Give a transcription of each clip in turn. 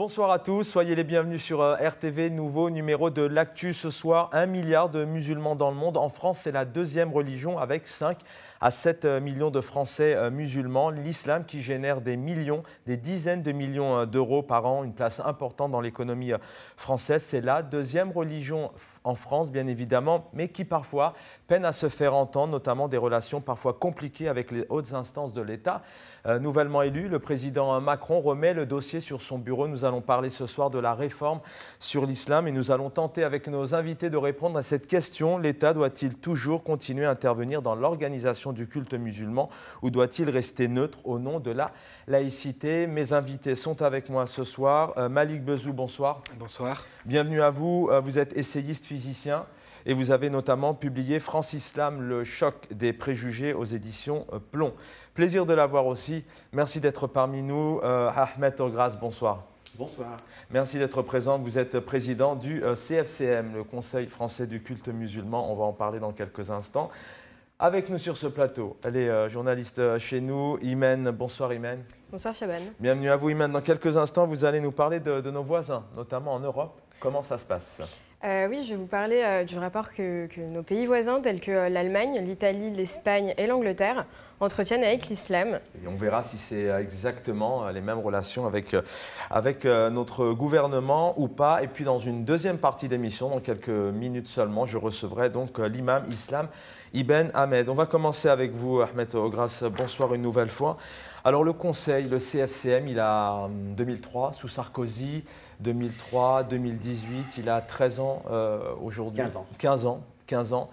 Bonsoir à tous, soyez les bienvenus sur RTV, nouveau numéro de l'actu ce soir. 1 milliard de musulmans dans le monde. En France, c'est la deuxième religion avec 5 à 7 millions de Français musulmans. L'islam qui génère des millions, des dizaines de millions d'euros par an, une place importante dans l'économie française. C'est la deuxième religion en France, bien évidemment, mais qui parfois peine à se faire entendre, notamment des relations parfois compliquées avec les hautes instances de l'État. Nouvellement élu, le président Macron remet le dossier sur son bureau. Nous allons parler ce soir de la réforme sur l'islam et nous allons tenter avec nos invités de répondre à cette question. L'État doit-il toujours continuer à intervenir dans l'organisation du culte musulman ou doit-il rester neutre au nom de la laïcité? Mes invités sont avec moi ce soir. Malik Bezou, bonsoir. Bonsoir. Bienvenue à vous. Vous êtes essayiste physicien. Et vous avez notamment publié France Islam, le choc des préjugés aux éditions Plomb. Plaisir de l'avoir aussi. Merci d'être parmi nous. Ahmed Ogras, bonsoir. Bonsoir. Merci d'être présent. Vous êtes président du CFCM, le Conseil français du culte musulman. On va en parler dans quelques instants. Avec nous sur ce plateau, elle est journaliste chez nous, Imen. Bonsoir Imen. Bonsoir Chaban. Bienvenue à vous Imen. Dans quelques instants, vous allez nous parler de nos voisins, notamment en Europe. Comment ça se passe ? Oui, je vais vous parler du rapport que nos pays voisins, tels que l'Allemagne, l'Italie, l'Espagne et l'Angleterre, entretiennent avec l'islam. Et on verra si c'est exactement les mêmes relations avec notre gouvernement ou pas. Et puis dans une deuxième partie d'émission, dans quelques minutes seulement, je recevrai donc l'imam Islam Ibn Ahmed. On va commencer avec vous, Ahmed Ogras. Bonsoir une nouvelle fois. Alors le Conseil, le CFCM, il a 2003 sous Sarkozy, 2003, 2018, il a 13 ans aujourd'hui. 15 ans.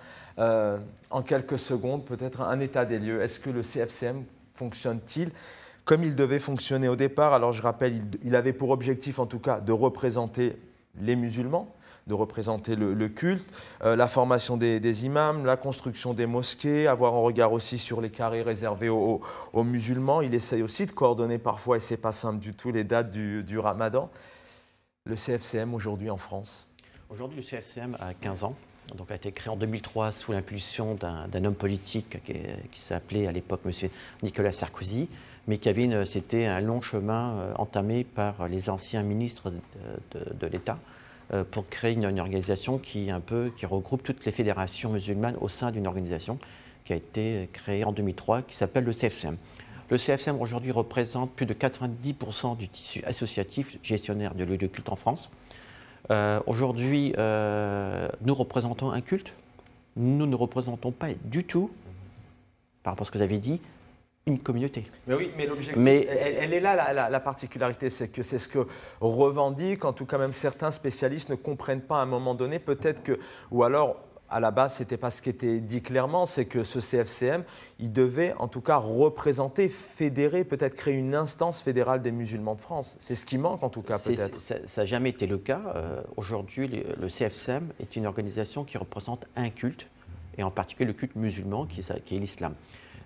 En quelques secondes, peut-être un état des lieux. Est-ce que le CFCM fonctionne-t-il comme il devait fonctionner au départ? Alors je rappelle, il avait pour objectif en tout cas de représenter les musulmans, de représenter le culte, la formation des imams, la construction des mosquées, avoir un regard aussi sur les carrés réservés aux musulmans. Il essaye aussi de coordonner parfois, et ce n'est pas simple du tout, les dates du Ramadan. Le CFCM aujourd'hui en France? Aujourd'hui, le CFCM a 15 ans. Donc, a été créé en 2003 sous l'impulsion d'un homme politique qui s'appelait à l'époque M. Nicolas Sarkozy, mais c'était un long chemin entamé par les anciens ministres de l'État pour créer une organisation qui regroupe toutes les fédérations musulmanes au sein d'une organisation qui a été créée en 2003, qui s'appelle le CFCM. Le CFCM aujourd'hui représente plus de 90% du tissu associatif gestionnaire de lieux de culte en France. Aujourd'hui, nous représentons un culte. Nous ne représentons pas du tout, par rapport à ce que vous avez dit, une communauté. Mais oui, mais l'objectif, elle est là la particularité, c'est que c'est ce que revendiquent, en tout cas même certains spécialistes ne comprennent pas à un moment donné, peut-être que, ou alors à la base, ce n'était pas ce qui était dit clairement, c'est que ce CFCM, il devait en tout cas représenter, fédérer, peut-être créer une instance fédérale des musulmans de France. C'est ce qui manque en tout cas peut-être. Ça n'a jamais été le cas. Aujourd'hui, le CFCM est une organisation qui représente un culte, et en particulier le culte musulman qui est l'islam.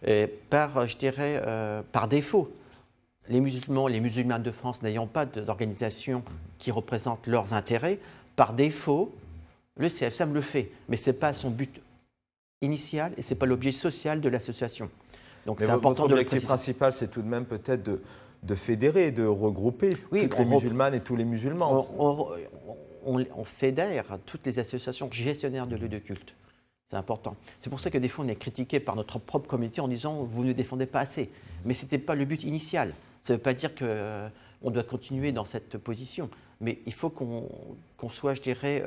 Par défaut, les musulmans de France n'ayant pas d'organisation qui représente leurs intérêts, par défaut, le CFCM le fait, mais ce n'est pas son but initial et ce n'est pas l'objet social de l'association. Donc c'est important de le préciser. L'objectif principal, c'est tout de même peut-être de fédérer, de regrouper toutes les musulmanes et tous les musulmans. On fédère toutes les associations gestionnaires de lieux de culte. C'est important. C'est pour ça que des fois on est critiqué par notre propre communauté en disant vous ne défendez pas assez. Mais ce n'était pas le but initial. Ça ne veut pas dire qu'on doit continuer dans cette position. Mais il faut qu'on soit, je dirais,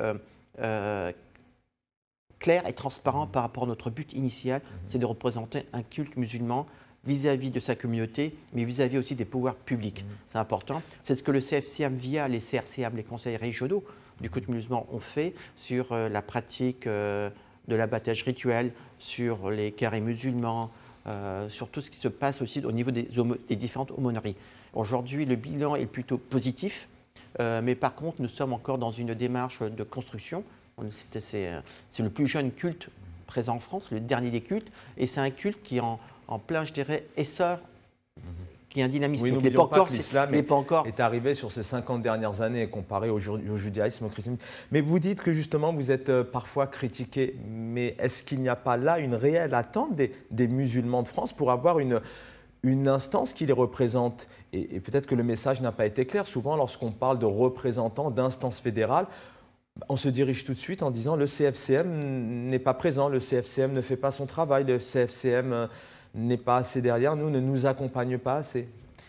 clair et transparent par rapport à notre but initial, c'est de représenter un culte musulman vis-à-vis de sa communauté, mais vis-à-vis aussi des pouvoirs publics. C'est important. C'est ce que le CFCM, via les CRCM, les conseils régionaux du culte musulman, ont fait sur la pratique de l'abattage rituel, sur les carrés musulmans, sur tout ce qui se passe aussi au niveau des différentes aumôneries. Aujourd'hui, le bilan est plutôt positif. Mais par contre, nous sommes encore dans une démarche de construction. C'est le plus jeune culte présent en France, le dernier des cultes, et c'est un culte qui est en plein, je dirais, essor, qui est un dynamisme. Oui, n'oublions pas que l'islam est arrivé sur ces 50 dernières années comparé au judaïsme, au christianisme. Mais vous dites que justement, vous êtes parfois critiqué. Mais est-ce qu'il n'y a pas là une réelle attente des musulmans de France pour avoir une instance qui les représente. Et peut-être que le message n'a pas été clair. Souvent, lorsqu'on parle de représentants, d'instances fédérales, on se dirige tout de suite en disant le CFCM n'est pas présent, le CFCM ne fait pas son travail, le CFCM n'est pas assez derrière nous, ne nous accompagne pas assez.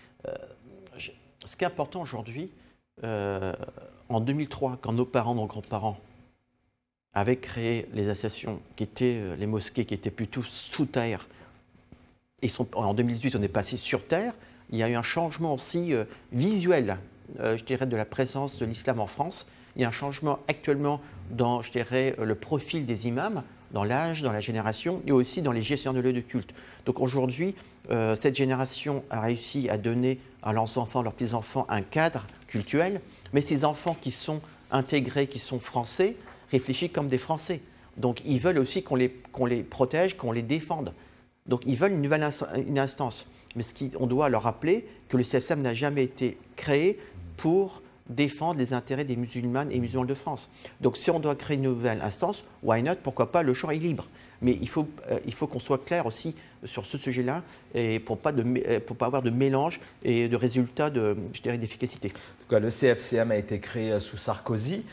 Ce qui est important aujourd'hui, en 2003, quand nos parents, nos grands-parents avaient créé les associations qui étaient les mosquées, qui étaient plutôt sous terre, et en 2018 on est passé sur terre, il y a eu un changement aussi visuel, je dirais, de la présence de l'islam en France. Il y a un changement actuellement dans, je dirais, le profil des imams, dans l'âge, dans la génération et aussi dans les gestionnaires de lieux de culte. Donc aujourd'hui, cette génération a réussi à donner à leurs enfants, leurs petits-enfants, un cadre cultuel, mais ces enfants qui sont intégrés, qui sont français, réfléchissent comme des Français. Donc ils veulent aussi qu'on les protège, qu'on les défende. Donc ils veulent une instance. Mais on doit leur rappeler que le CFCM n'a jamais été créé pour défendre les intérêts des musulmanes et musulmans de France. Donc si on doit créer une nouvelle instance, why not, pourquoi pas, le champ est libre. Mais il faut qu'on soit clair aussi sur ce sujet-là et pour pas avoir de mélange et de résultats je dirais, d'efficacité. En tout cas, le CFCM a été créé sous Sarkozy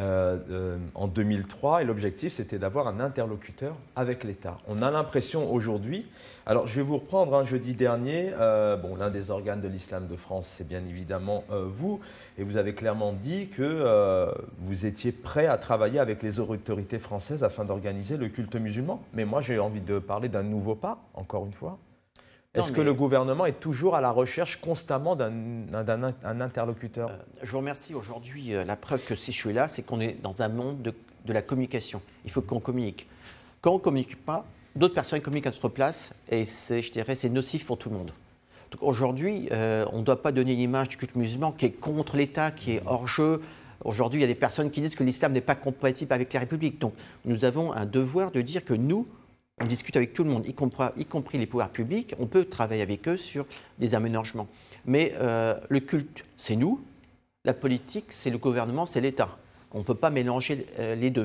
en 2003 et l'objectif c'était d'avoir un interlocuteur avec l'État. On a l'impression aujourd'hui, alors je vais vous reprendre jeudi dernier, l'un des organes de l'islam de France c'est bien évidemment vous, et vous avez clairement dit que vous étiez prêt à travailler avec les autorités françaises afin d'organiser le culte musulman. Mais moi j'ai envie de parler d'un nouveau pas, encore une fois. Est-ce que le gouvernement est toujours à la recherche constamment d'un interlocuteur? Je vous remercie. Aujourd'hui, la preuve que si je suis là, c'est qu'on est dans un monde de la communication. Il faut qu'on communique. Quand on ne communique pas, d'autres personnes communiquent à notre place et je dirais, c'est nocif pour tout le monde. Donc aujourd'hui, on ne doit pas donner une image du culte musulman qui est contre l'État, qui est hors jeu. Aujourd'hui, il y a des personnes qui disent que l'islam n'est pas compatible avec la République. Donc nous avons un devoir de dire que nous, on discute avec tout le monde, y compris les pouvoirs publics. On peut travailler avec eux sur des aménagements. Mais le culte, c'est nous. La politique, c'est le gouvernement, c'est l'État. On ne peut pas mélanger les deux.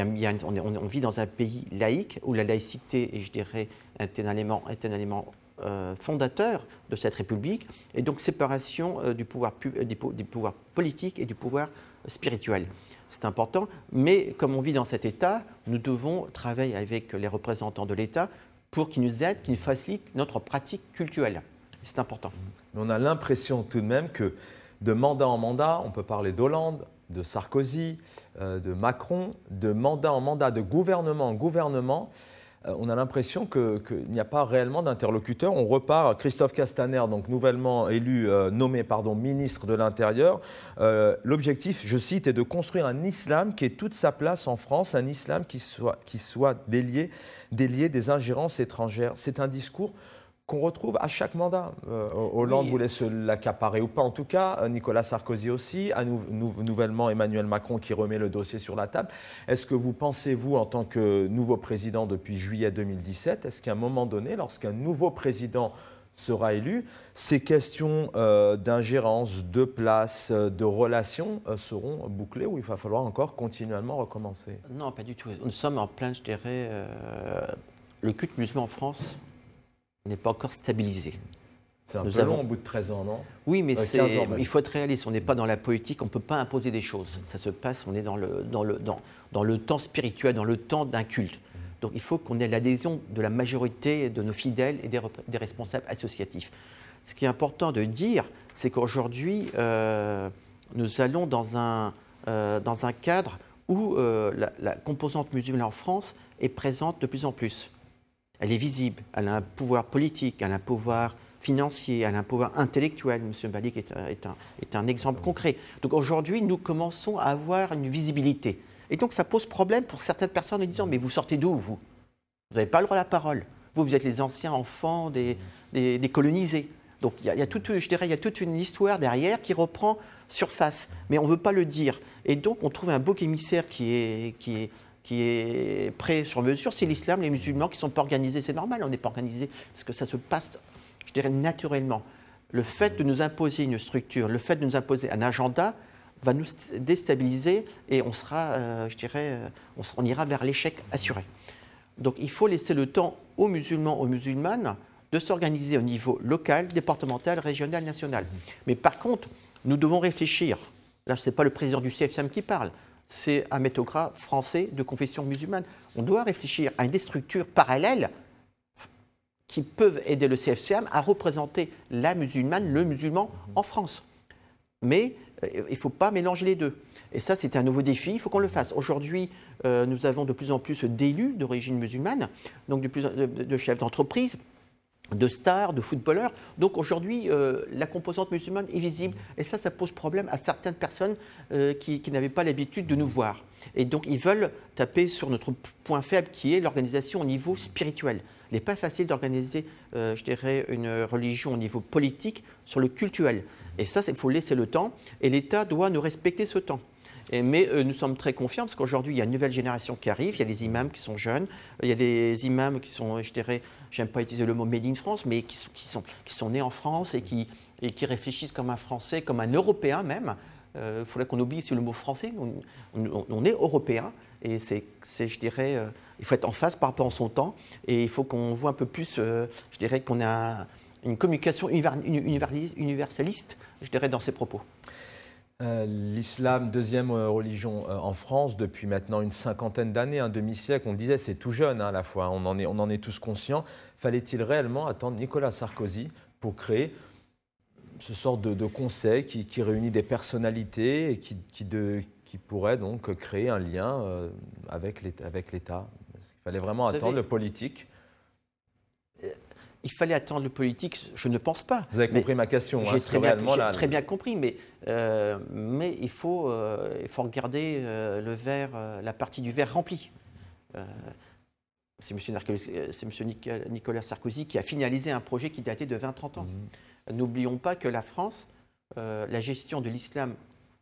On vit dans un pays laïque où la laïcité est, je dirais, est un élément fondateur de cette République. Et donc, séparation du pouvoir politique et du pouvoir spirituel. C'est important, mais comme on vit dans cet État, nous devons travailler avec les représentants de l'État pour qu'ils nous aident, qu'ils nous facilitent notre pratique culturelle. C'est important. Mais on a l'impression tout de même que de mandat en mandat, on peut parler d'Hollande, de Sarkozy, de Macron, de mandat en mandat, de gouvernement en gouvernement, on a l'impression qu'il n'y a pas réellement d'interlocuteur. On repart, Christophe Castaner, donc nouvellement élu, nommé ministre de l'Intérieur. L'objectif, je cite, est de construire un islam qui ait toute sa place en France, un islam qui soit délié des ingérences étrangères. C'est un discours qu'on retrouve à chaque mandat. Hollande voulait se l'accaparer ou pas, en tout cas, Nicolas Sarkozy aussi, nouvellement Emmanuel Macron qui remet le dossier sur la table. Est-ce que vous pensez, vous, en tant que nouveau président depuis juillet 2017, est-ce qu'à un moment donné, lorsqu'un nouveau président sera élu, ces questions d'ingérence, de place, de relations seront bouclées ou il va falloir encore continuellement recommencer? Non, pas du tout. Nous sommes en plein, je dirais, le culte musulman en France n'est pas encore stabilisé. C'est un peu long au bout de 13 ans, non? Oui, mais il faut être réaliste. On n'est pas dans la politique, on ne peut pas imposer des choses. Ça se passe, on est dans le temps spirituel, dans le temps d'un culte. Donc il faut qu'on ait l'adhésion de la majorité de nos fidèles et des responsables associatifs. Ce qui est important de dire, c'est qu'aujourd'hui, nous allons dans un cadre où la composante musulmane en France est présente de plus en plus. Elle est visible, elle a un pouvoir politique, elle a un pouvoir financier, elle a un pouvoir intellectuel. M. Balik est un exemple concret. Donc aujourd'hui, nous commençons à avoir une visibilité. Et donc ça pose problème pour certaines personnes en disant « mais vous sortez d'où, vous ? Vous n'avez pas le droit à la parole. Vous êtes les anciens enfants des colonisés. » Donc il y a toute une histoire derrière qui reprend surface. Mais on ne veut pas le dire. Et donc on trouve un bouc émissaire qui est prêt sur mesure, c'est l'islam, les musulmans qui ne sont pas organisés. C'est normal, on n'est pas organisé, parce que ça se passe, je dirais, naturellement. Le fait de nous imposer une structure, le fait de nous imposer un agenda, va nous déstabiliser et on sera, je dirais, on ira vers l'échec assuré. Donc il faut laisser le temps aux musulmans, aux musulmanes, de s'organiser au niveau local, départemental, régional, national. Mais par contre, nous devons réfléchir. Là, ce n'est pas le président du CFCM qui parle, c'est un métocrat français de confession musulmane. On doit réfléchir à des structures parallèles qui peuvent aider le CFCM à représenter la musulmane, le musulman en France. Mais il ne faut pas mélanger les deux. Et ça, c'est un nouveau défi, il faut qu'on le fasse. Aujourd'hui, nous avons de plus en plus d'élus d'origine musulmane, donc de chefs d'entreprise, de stars, de footballeurs. Donc aujourd'hui, la composante musulmane est visible. Et ça pose problème à certaines personnes qui n'avaient pas l'habitude de nous voir. Et donc, ils veulent taper sur notre point faible, qui est l'organisation au niveau spirituel. Il n'est pas facile d'organiser, je dirais, une religion au niveau politique sur le cultuel. Et ça, il faut laisser le temps. Et l'État doit nous respecter ce temps. Mais nous sommes très confiants parce qu'aujourd'hui, il y a une nouvelle génération qui arrive. Il y a des imams qui sont jeunes. Il y a des imams qui sont, je dirais, j'aime pas utiliser le mot Made in France, mais qui sont nés en France et qui réfléchissent comme un Français, comme un Européen même. Il faudrait qu'on oublie aussi le mot français. On est Européen. Et je dirais, il faut être en phase par rapport à son temps. Et il faut qu'on voit un peu plus, je dirais, qu'on a une communication universaliste, je dirais, dans ses propos. L'islam, deuxième religion en France depuis maintenant une cinquantaine d'années, un demi-siècle. On disait c'est tout jeune à la fois, on en est tous conscients. Fallait-il réellement attendre Nicolas Sarkozy pour créer ce sort de conseil qui réunit des personnalités et qui pourrait donc créer un lien avec l'État? Il fallait vraiment attendre le politique. Il fallait attendre le politique, je ne pense pas. Vous avez compris ma question. J'ai très bien compris, mais il faut regarder le verre, la partie du verre remplie. C'est M. Nicolas Sarkozy qui a finalisé un projet qui datait de 20-30 ans. N'oublions pas que la France, la gestion de l'islam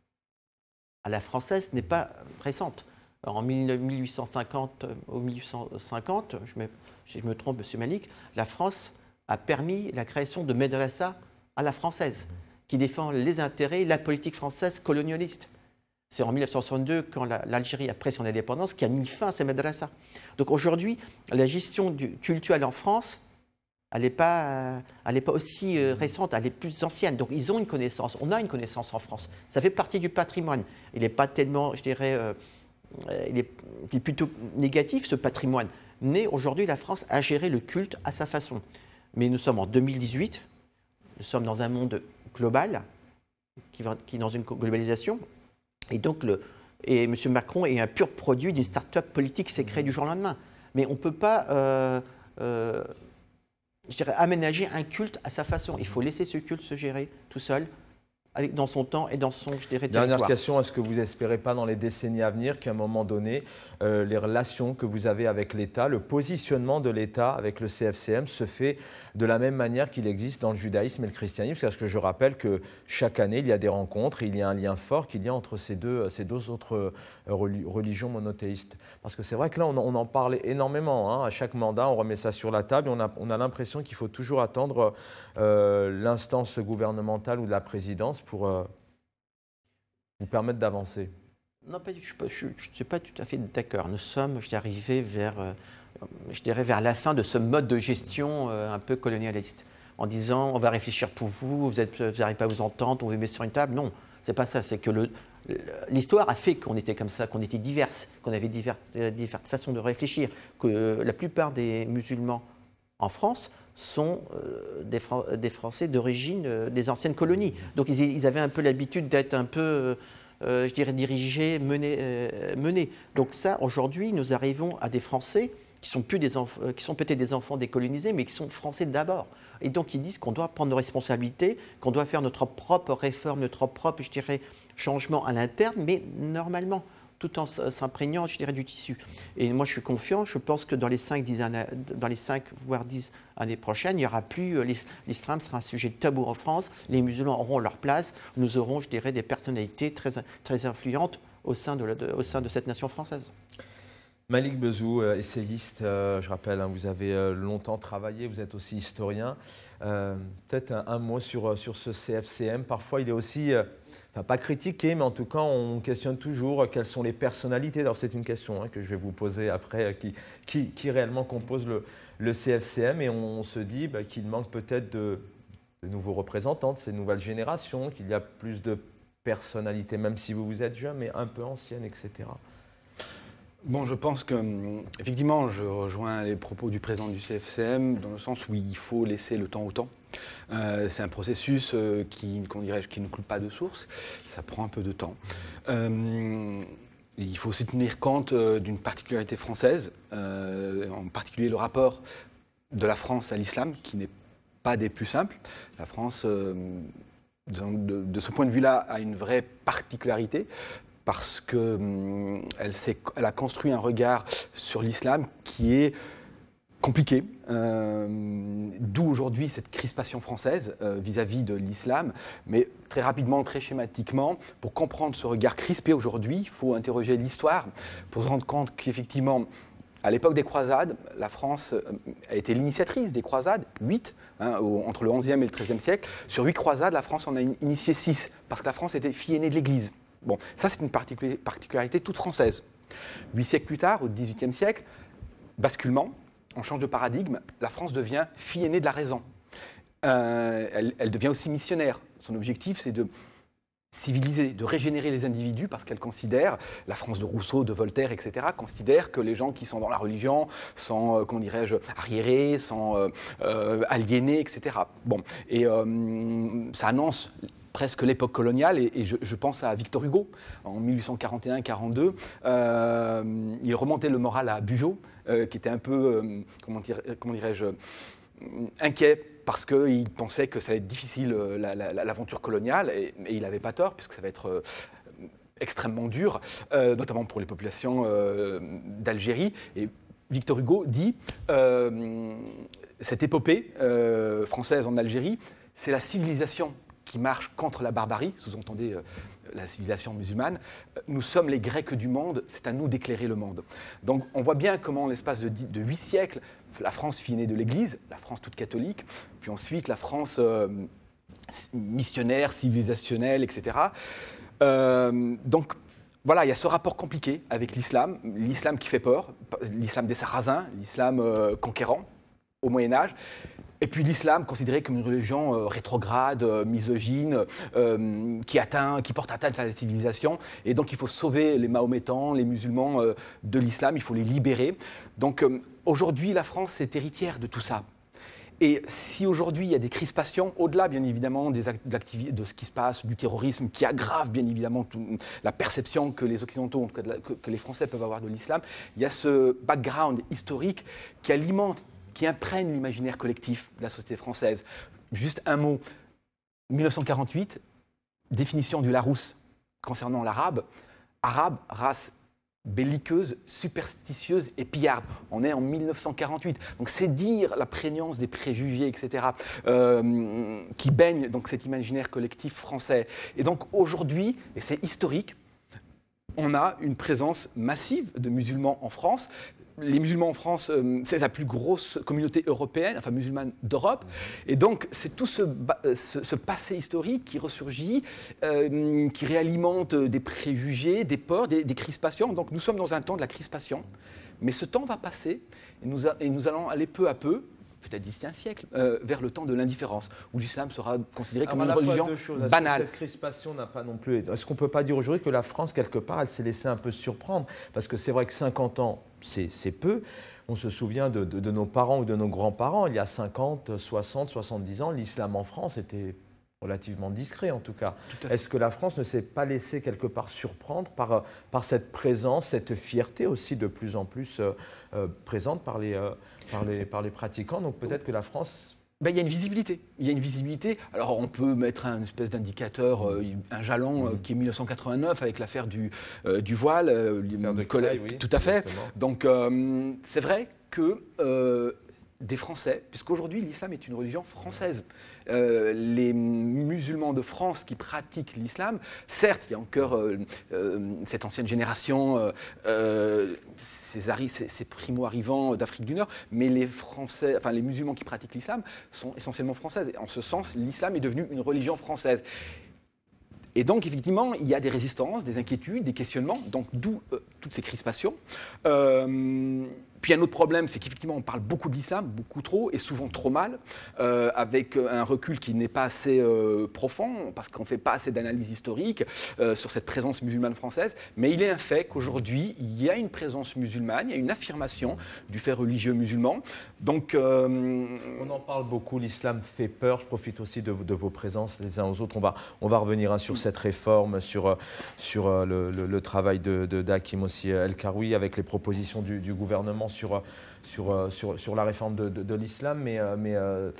à la française n'est pas récente. Alors, en 1850 ou 1850, si je me trompe, M. Malik, la France a permis la création de madrasa à la française, qui défend les intérêts, la politique française colonialiste. C'est en 1962, quand l'Algérie a pris son indépendance, qui a mis fin à ces madrasas. Donc aujourd'hui, la gestion culturelle en France, elle n'est pas aussi récente, elle est plus ancienne. Donc ils ont une connaissance, on a une connaissance en France. Ça fait partie du patrimoine. Il n'est pas tellement, je dirais, il est plutôt négatif, ce patrimoine. Mais aujourd'hui, la France a géré le culte à sa façon. Mais nous sommes en 2018, nous sommes dans un monde global, qui est dans une globalisation. Et donc, M. Macron est un pur produit d'une start-up politique qui s'est créée du jour au lendemain. Mais on ne peut pas, je dirais, aménager un culte à sa façon. Il faut laisser ce culte se gérer tout seul, dans son temps et dans son, je dirais, territoire. Dernière question, est-ce que vous n'espérez pas dans les décennies à venir qu'à un moment donné, les relations que vous avez avec l'État, le positionnement de l'État avec le CFCM se fait de la même manière qu'il existe dans le judaïsme et le christianisme? Parce que je rappelle que chaque année, il y a des rencontres et il y a un lien fort qu'il y a entre ces deux autres religions monothéistes. Parce que c'est vrai que là, on en parle énormément. Hein. À chaque mandat, on remet ça sur la table et on a l'impression qu'il faut toujours attendre l'instance gouvernementale ou de la présidence pour vous permettre d'avancer. Non, pas du tout. Je ne suis pas tout à fait d'accord. Nous sommes, arrivés vers, vers la fin de ce mode de gestion un peu colonialiste, en disant on va réfléchir pour vous, vous n'arrivez pas à vous entendre, on vous met sur une table. Non, c'est pas ça. C'est que l'histoire a fait qu'on était comme ça, qu'on était diverses, qu'on avait diverses façons de réfléchir, que la plupart des musulmans en France sont des Français d'origine des anciennes colonies. Donc ils avaient un peu l'habitude d'être un peu, je dirais, dirigés, menés. Donc ça, aujourd'hui, nous arrivons à des Français qui sont peut-être des enfants décolonisés, mais qui sont Français d'abord. Et donc ils disent qu'on doit prendre nos responsabilités, qu'on doit faire notre propre réforme, notre propre, je dirais, changement à l'interne, mais normalement, tout en s'imprégnant, je dirais, du tissu. Et moi, je suis confiant. Je pense que dans les 5 voire 10 années prochaines, il n'y aura plus, l'islam sera un sujet tabou en France. Les musulmans auront leur place. Nous aurons, je dirais, des personnalités très influentes au sein de cette nation française. Malik Bezou, essayiste, je rappelle, hein, vous avez longtemps travaillé, vous êtes aussi historien. Peut-être un mot sur ce CFCM. Parfois, il est aussi enfin pas critiquer, mais en tout cas on questionne toujours quelles sont les personnalités. Alors c'est une question que je vais vous poser après, qui réellement compose le CFCM, et on se dit qu'il manque peut-être de nouveaux représentants de ces nouvelles générations, qu'il y a plus de personnalités, même si vous êtes jeune, mais un peu ancienne, etc. Bon, je pense que, effectivement, je rejoins les propos du président du CFCM dans le sens où il faut laisser le temps au temps. C'est un processus qui ne coule pas de source. Ça prend un peu de temps. Il faut aussi tenir compte d'une particularité française, en particulier le rapport de la France à l'islam, qui n'est pas des plus simples. La France, de ce point de vue-là, a une vraie particularité, parce qu'elle a construit un regard sur l'islam qui est compliqué, d'où aujourd'hui cette crispation française vis-à-vis de l'islam. Mais très rapidement, très schématiquement, pour comprendre ce regard crispé aujourd'hui, il faut interroger l'histoire pour se rendre compte qu'effectivement, à l'époque des croisades, la France a été l'initiatrice des croisades, 8, entre le XIe et le XIIIe siècle. Sur 8 croisades, la France en a initié 6, parce que la France était fille aînée de l'Église. Bon, ça c'est une particularité toute française. 8 siècles plus tard, au XVIIIe siècle, basculement, on change de paradigme, la France devient fille aînée de la raison. Elle devient aussi missionnaire. Son objectif, c'est de civiliser, de régénérer les individus, parce qu'elle considère, la France de Rousseau, de Voltaire, etc., considère que les gens qui sont dans la religion sont, comment dirais-je, arriérés, sont aliénés, etc. Bon, et ça annonce presque l'époque coloniale, et je pense à Victor Hugo, en 1841-42, il remontait le moral à Bugeaud, qui était un peu, comment dirais-je, inquiet, parce qu'il pensait que ça allait être difficile, l'aventure coloniale, et il n'avait pas tort, puisque ça va être extrêmement dur, notamment pour les populations d'Algérie. Et Victor Hugo dit, cette épopée française en Algérie, c'est la civilisation qui marche contre la barbarie, sous-entendez la civilisation musulmane. Nous sommes les Grecs du monde, c'est à nous d'éclairer le monde. Donc on voit bien comment, en l'espace de 8 siècles, la France fut née de l'Église, la France toute catholique, puis ensuite la France missionnaire, civilisationnelle, etc. Donc voilà, il y a ce rapport compliqué avec l'islam qui fait peur, l'islam des Sarrasins, l'islam conquérant au Moyen-Âge. Et puis l'islam considéré comme une religion rétrograde, misogyne, qui porte atteinte à la civilisation. Et donc il faut sauver les Mahométans, les musulmans de l'islam, il faut les libérer. Donc aujourd'hui, la France est héritière de tout ça. Et si aujourd'hui il y a des crispations, au-delà bien évidemment de ce qui se passe, du terrorisme, qui aggrave bien évidemment la perception que les Occidentaux, que les Français peuvent avoir de l'islam, il y a ce background historique qui alimente, qui imprègne l'imaginaire collectif de la société française. Juste un mot, 1948, définition du Larousse concernant l'arabe. Arabe, race belliqueuse, superstitieuse et pillarde. On est en 1948. Donc c'est dire la prégnance des préjugés, etc., qui baignent donc cet imaginaire collectif français. Et donc aujourd'hui, et c'est historique, on a une présence massive de musulmans en France. Les musulmans en France, c'est la plus grosse communauté européenne, enfin musulmane d'Europe. Et donc, c'est tout ce passé historique qui ressurgit, qui réalimente des préjugés, des peurs, des crispations. Donc, nous sommes dans un temps de la crispation. Mais ce temps va passer et nous allons aller peu à peu, peut-être d'ici un siècle, vers le temps de l'indifférence, où l'islam sera considéré comme une religion banale. Cette crispation n'a pas non plus... Est-ce qu'on ne peut pas dire aujourd'hui que la France, quelque part, elle s'est laissée un peu surprendre? Parce que c'est vrai que 50 ans, c'est peu. On se souvient de nos parents ou de nos grands-parents. Il y a 50, 60, 70 ans, l'islam en France était relativement discret, en tout cas. Est-ce que la France ne s'est pas laissée quelque part surprendre par cette présence, cette fierté aussi de plus en plus présente par les pratiquants? Donc peut-être que la France... Il y a une visibilité. Il y a une visibilité. Alors on peut mettre un espèce d'indicateur, un jalon qui est 1989 avec l'affaire du voile. Oui, tout à fait. Exactement. Donc c'est vrai que des Français, puisqu'aujourd'hui l'islam est une religion française, les musulmans de France qui pratiquent l'islam, certes il y a encore cette ancienne génération, ces primo-arrivants d'Afrique du Nord, mais les Français, enfin les musulmans qui pratiquent l'islam sont essentiellement françaises. Et en ce sens, l'islam est devenu une religion française. Et donc, effectivement, il y a des résistances, des inquiétudes, des questionnements, donc d'où toutes ces crispations. Puis un autre problème, c'est qu'effectivement, on parle beaucoup de l'islam, beaucoup trop, et souvent trop mal, avec un recul qui n'est pas assez profond, parce qu'on ne fait pas assez d'analyse historique sur cette présence musulmane française. Mais il est un fait qu'aujourd'hui, il y a une présence musulmane, il y a une affirmation du fait religieux musulman. Donc, on en parle beaucoup, l'islam fait peur. Je profite aussi de vos présences les uns aux autres. On va revenir sur cette réforme, sur le travail d'Hakim aussi El-Karoui, avec les propositions du gouvernement sur la réforme de l'islam, mais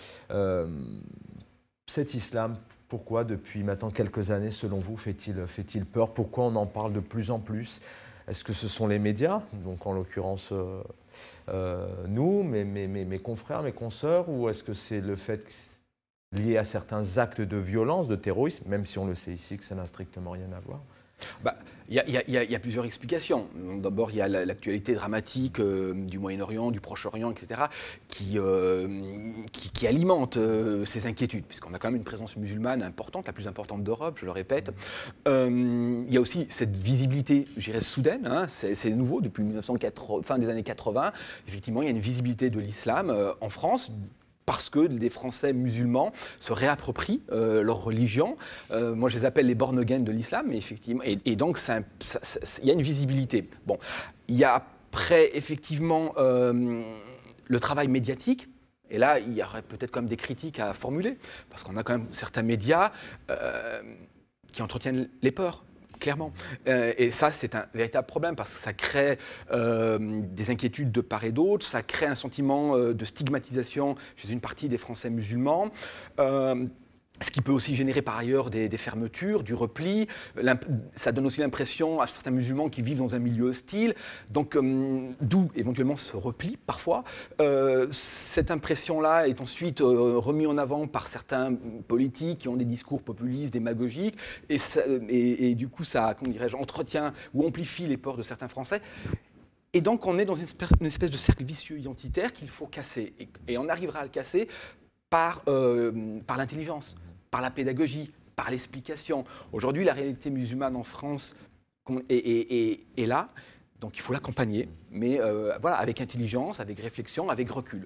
cet islam, pourquoi depuis maintenant quelques années, selon vous, fait-il peur? Pourquoi on en parle de plus en plus? Est-ce que ce sont les médias, donc en l'occurrence nous, mes confrères, mes consoeurs, ou est-ce que c'est le fait lié à certains actes de violence, de terrorisme, même si on le sait ici que ça n'a strictement rien à voir? Il y a plusieurs explications. D'abord, il y a l'actualité dramatique du Moyen-Orient, du Proche-Orient, etc., qui alimente ces inquiétudes, puisqu'on a quand même une présence musulmane importante, la plus importante d'Europe, je le répète. Il y a aussi cette visibilité, je dirais, soudaine, hein, c'est nouveau, depuis fin des années 80. Effectivement, il y a une visibilité de l'islam en France, parce que des Français musulmans se réapproprient leur religion. Moi, je les appelle les born again de l'islam, mais effectivement, et donc il y a une visibilité. Bon, il y a après effectivement le travail médiatique. Et là, il y aurait peut-être quand même des critiques à formuler, parce qu'on a quand même certains médias qui entretiennent les peurs. Clairement. Et ça, c'est un véritable problème parce que ça crée des inquiétudes de part et d'autre, ça crée un sentiment de stigmatisation chez une partie des Français musulmans. Ce qui peut aussi générer par ailleurs des fermetures, du repli. Ça donne aussi l'impression à certains musulmans qui vivent dans un milieu hostile, donc d'où éventuellement ce repli parfois. Cette impression-là est ensuite remise en avant par certains politiques qui ont des discours populistes, démagogiques, et du coup ça, comment dirais-je, entretient ou amplifie les peurs de certains Français. Et donc on est dans une espèce de cercle vicieux identitaire qu'il faut casser. Et on arrivera à le casser par l'intelligence, par la pédagogie, par l'explication. Aujourd'hui, la réalité musulmane en France est là, donc il faut l'accompagner, mais voilà, avec intelligence, avec réflexion, avec recul.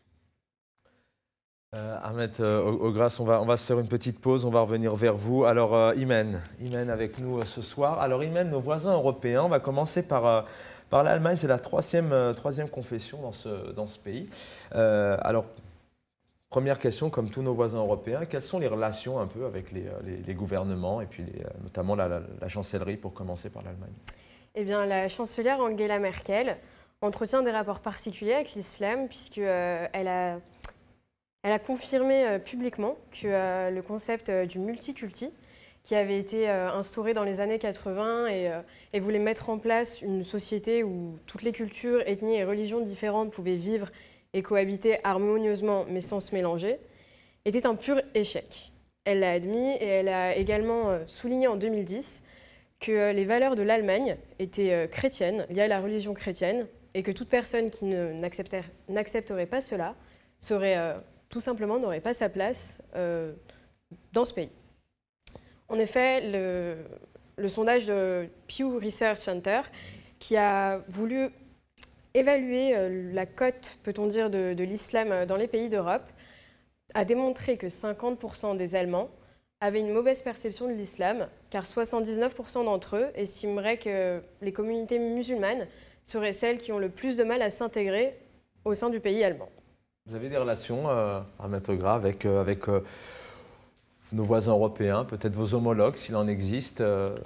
Ahmed Ogras, on va se faire une petite pause, on va revenir vers vous. Alors Imen avec nous ce soir. Alors Imen, nos voisins européens, on va commencer par l'Allemagne, c'est la troisième confession dans ce pays. Alors, première question, comme tous nos voisins européens, quelles sont les relations un peu avec les gouvernements et puis notamment la chancellerie, pour commencer par l'Allemagne? Eh bien, la chancelière Angela Merkel entretient des rapports particuliers avec l'islam puisqu'elle a confirmé publiquement que le concept du multiculti, qui avait été instauré dans les années 80 et voulait mettre en place une société où toutes les cultures, ethnies et religions différentes pouvaient vivre et cohabiter harmonieusement mais sans se mélanger, était un pur échec. Elle l'a admis et elle a également souligné en 2010 que les valeurs de l'Allemagne étaient chrétiennes, liées à la religion chrétienne, et que toute personne qui n'accepterait pas cela tout simplement n'aurait pas sa place dans ce pays. En effet, le sondage de Pew Research Center, qui a voulu évaluer la cote, peut-on dire, de l'islam dans les pays d'Europe, a démontré que 50% des Allemands avaient une mauvaise perception de l'islam, car 79% d'entre eux estimeraient que les communautés musulmanes seraient celles qui ont le plus de mal à s'intégrer au sein du pays allemand. Vous avez des relations, Ahmed Ogras, avec nos voisins européens, peut-être vos homologues, s'il en existe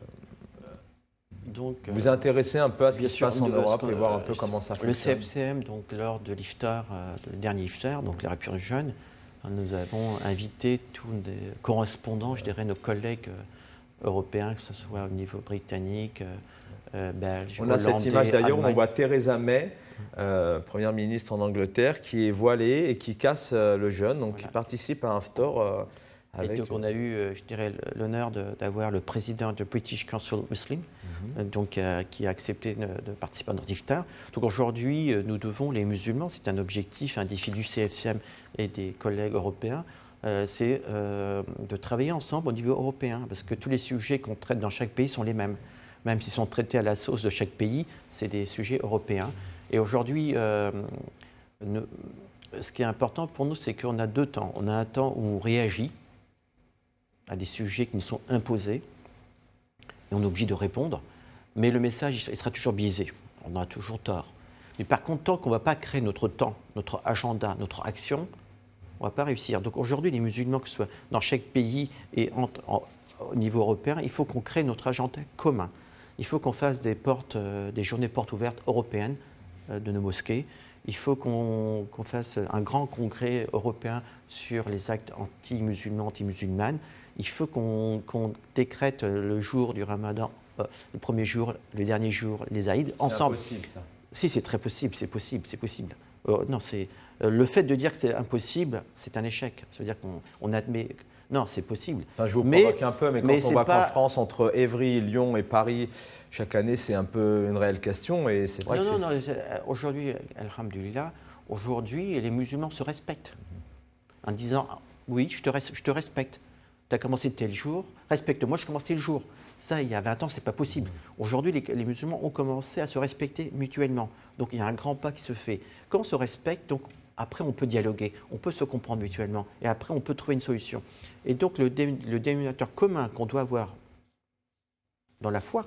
Donc, vous intéressez un peu à ce qui se passe en Europe et voir un peu comment ça fonctionne. Le CFCM, donc, lors de l'iftar, le dernier iftar, donc les rapures jeunes, nous avons invité tous les correspondants, je dirais nos collègues européens, que ce soit au niveau britannique, belge, hollandais. On a cette image d'ailleurs où on voit Theresa May, première ministre en Angleterre, qui est voilée et qui casse le jeûne, donc qui participe à un iftar. Et donc on a eu, je dirais, l'honneur d'avoir le président du British Council Muslim, donc, qui a accepté de participer à notre iftar. Donc aujourd'hui, nous devons, les musulmans, c'est un objectif, un défi du CFCM et des collègues européens, c'est de travailler ensemble au niveau européen, parce que tous les sujets qu'on traite dans chaque pays sont les mêmes. Même s'ils sont traités à la sauce de chaque pays, c'est des sujets européens. Et aujourd'hui, ce qui est important pour nous, c'est qu'on a deux temps. On a un temps où on réagit à des sujets qui nous sont imposés, et on est obligé de répondre, mais le message, il sera toujours biaisé. On aura toujours tort. Mais par contre, tant qu'on ne va pas créer notre temps, notre agenda, notre action, on ne va pas réussir. Donc aujourd'hui, les musulmans, que ce soit dans chaque pays et au niveau européen, il faut qu'on crée notre agenda commun. Il faut qu'on fasse des journées portes ouvertes européennes de nos mosquées. Il faut qu'on fasse un grand congrès européen sur les actes anti-musulmans, anti-musulmanes. Il faut qu'on décrète le jour du Ramadan, le premier jour, le dernier jour, les Aïds, ensemble. C'est impossible, ça. Si, c'est très possible, c'est possible, c'est possible. Non, le fait de dire que c'est impossible, c'est un échec. Ça veut dire qu'on admet... Non, c'est possible. Enfin, je vous provoque un peu, mais quand on voit qu'en France, entre Évry, Lyon et Paris, chaque année, c'est un peu une réelle question. Et c'est vrai non, aujourd'hui, alhamdoulilah, aujourd'hui, les musulmans se respectent. En disant, oui, je te respecte. Tu as commencé tel jour, respecte-moi, je commence tel jour. Ça, il y a 20 ans, ce n'est pas possible. Aujourd'hui, les musulmans ont commencé à se respecter mutuellement. Donc, il y a un grand pas qui se fait. Quand on se respecte, donc, après, on peut dialoguer, on peut se comprendre mutuellement. Et après, on peut trouver une solution. Et donc, le dénominateur commun qu'on doit avoir dans la foi,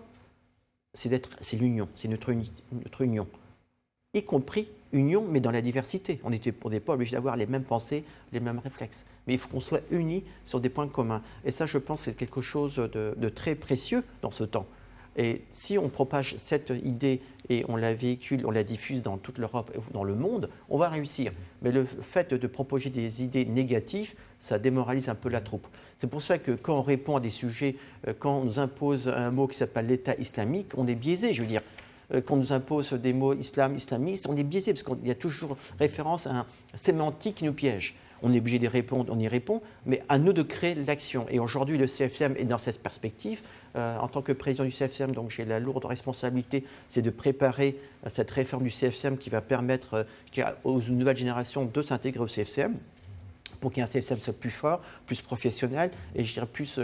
c'est l'union, c'est notre union. Y compris union, mais dans la diversité. On n'est pas obligé d'avoir les mêmes pensées, les mêmes réflexes. Mais il faut qu'on soit unis sur des points communs. Et ça, je pense, c'est quelque chose de très précieux dans ce temps. Et si on propage cette idée et on la véhicule, on la diffuse dans toute l'Europe, dans le monde, on va réussir. Mais le fait de propager des idées négatives, ça démoralise un peu la troupe. C'est pour ça que quand on répond à des sujets, quand on nous impose un mot qui s'appelle l'État islamique, on est biaisé, je veux dire. Quand on nous impose des mots islamiste, on est biaisé, parce qu'il y a toujours référence à un sémantique qui nous piège. On est obligé d'y répondre, on y répond, mais à nous de créer l'action. Et aujourd'hui, le CFCM est dans cette perspective. En tant que président du CFCM, donc j'ai la lourde responsabilité, c'est de préparer cette réforme du CFCM qui va permettre aux nouvelles générations de s'intégrer au CFCM, pour qu'il y ait un CFCM soit plus fort, plus professionnel, et plus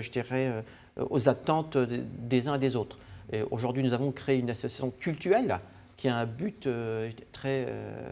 aux attentes des uns et des autres. Aujourd'hui, nous avons créé une association cultuelle qui a un but très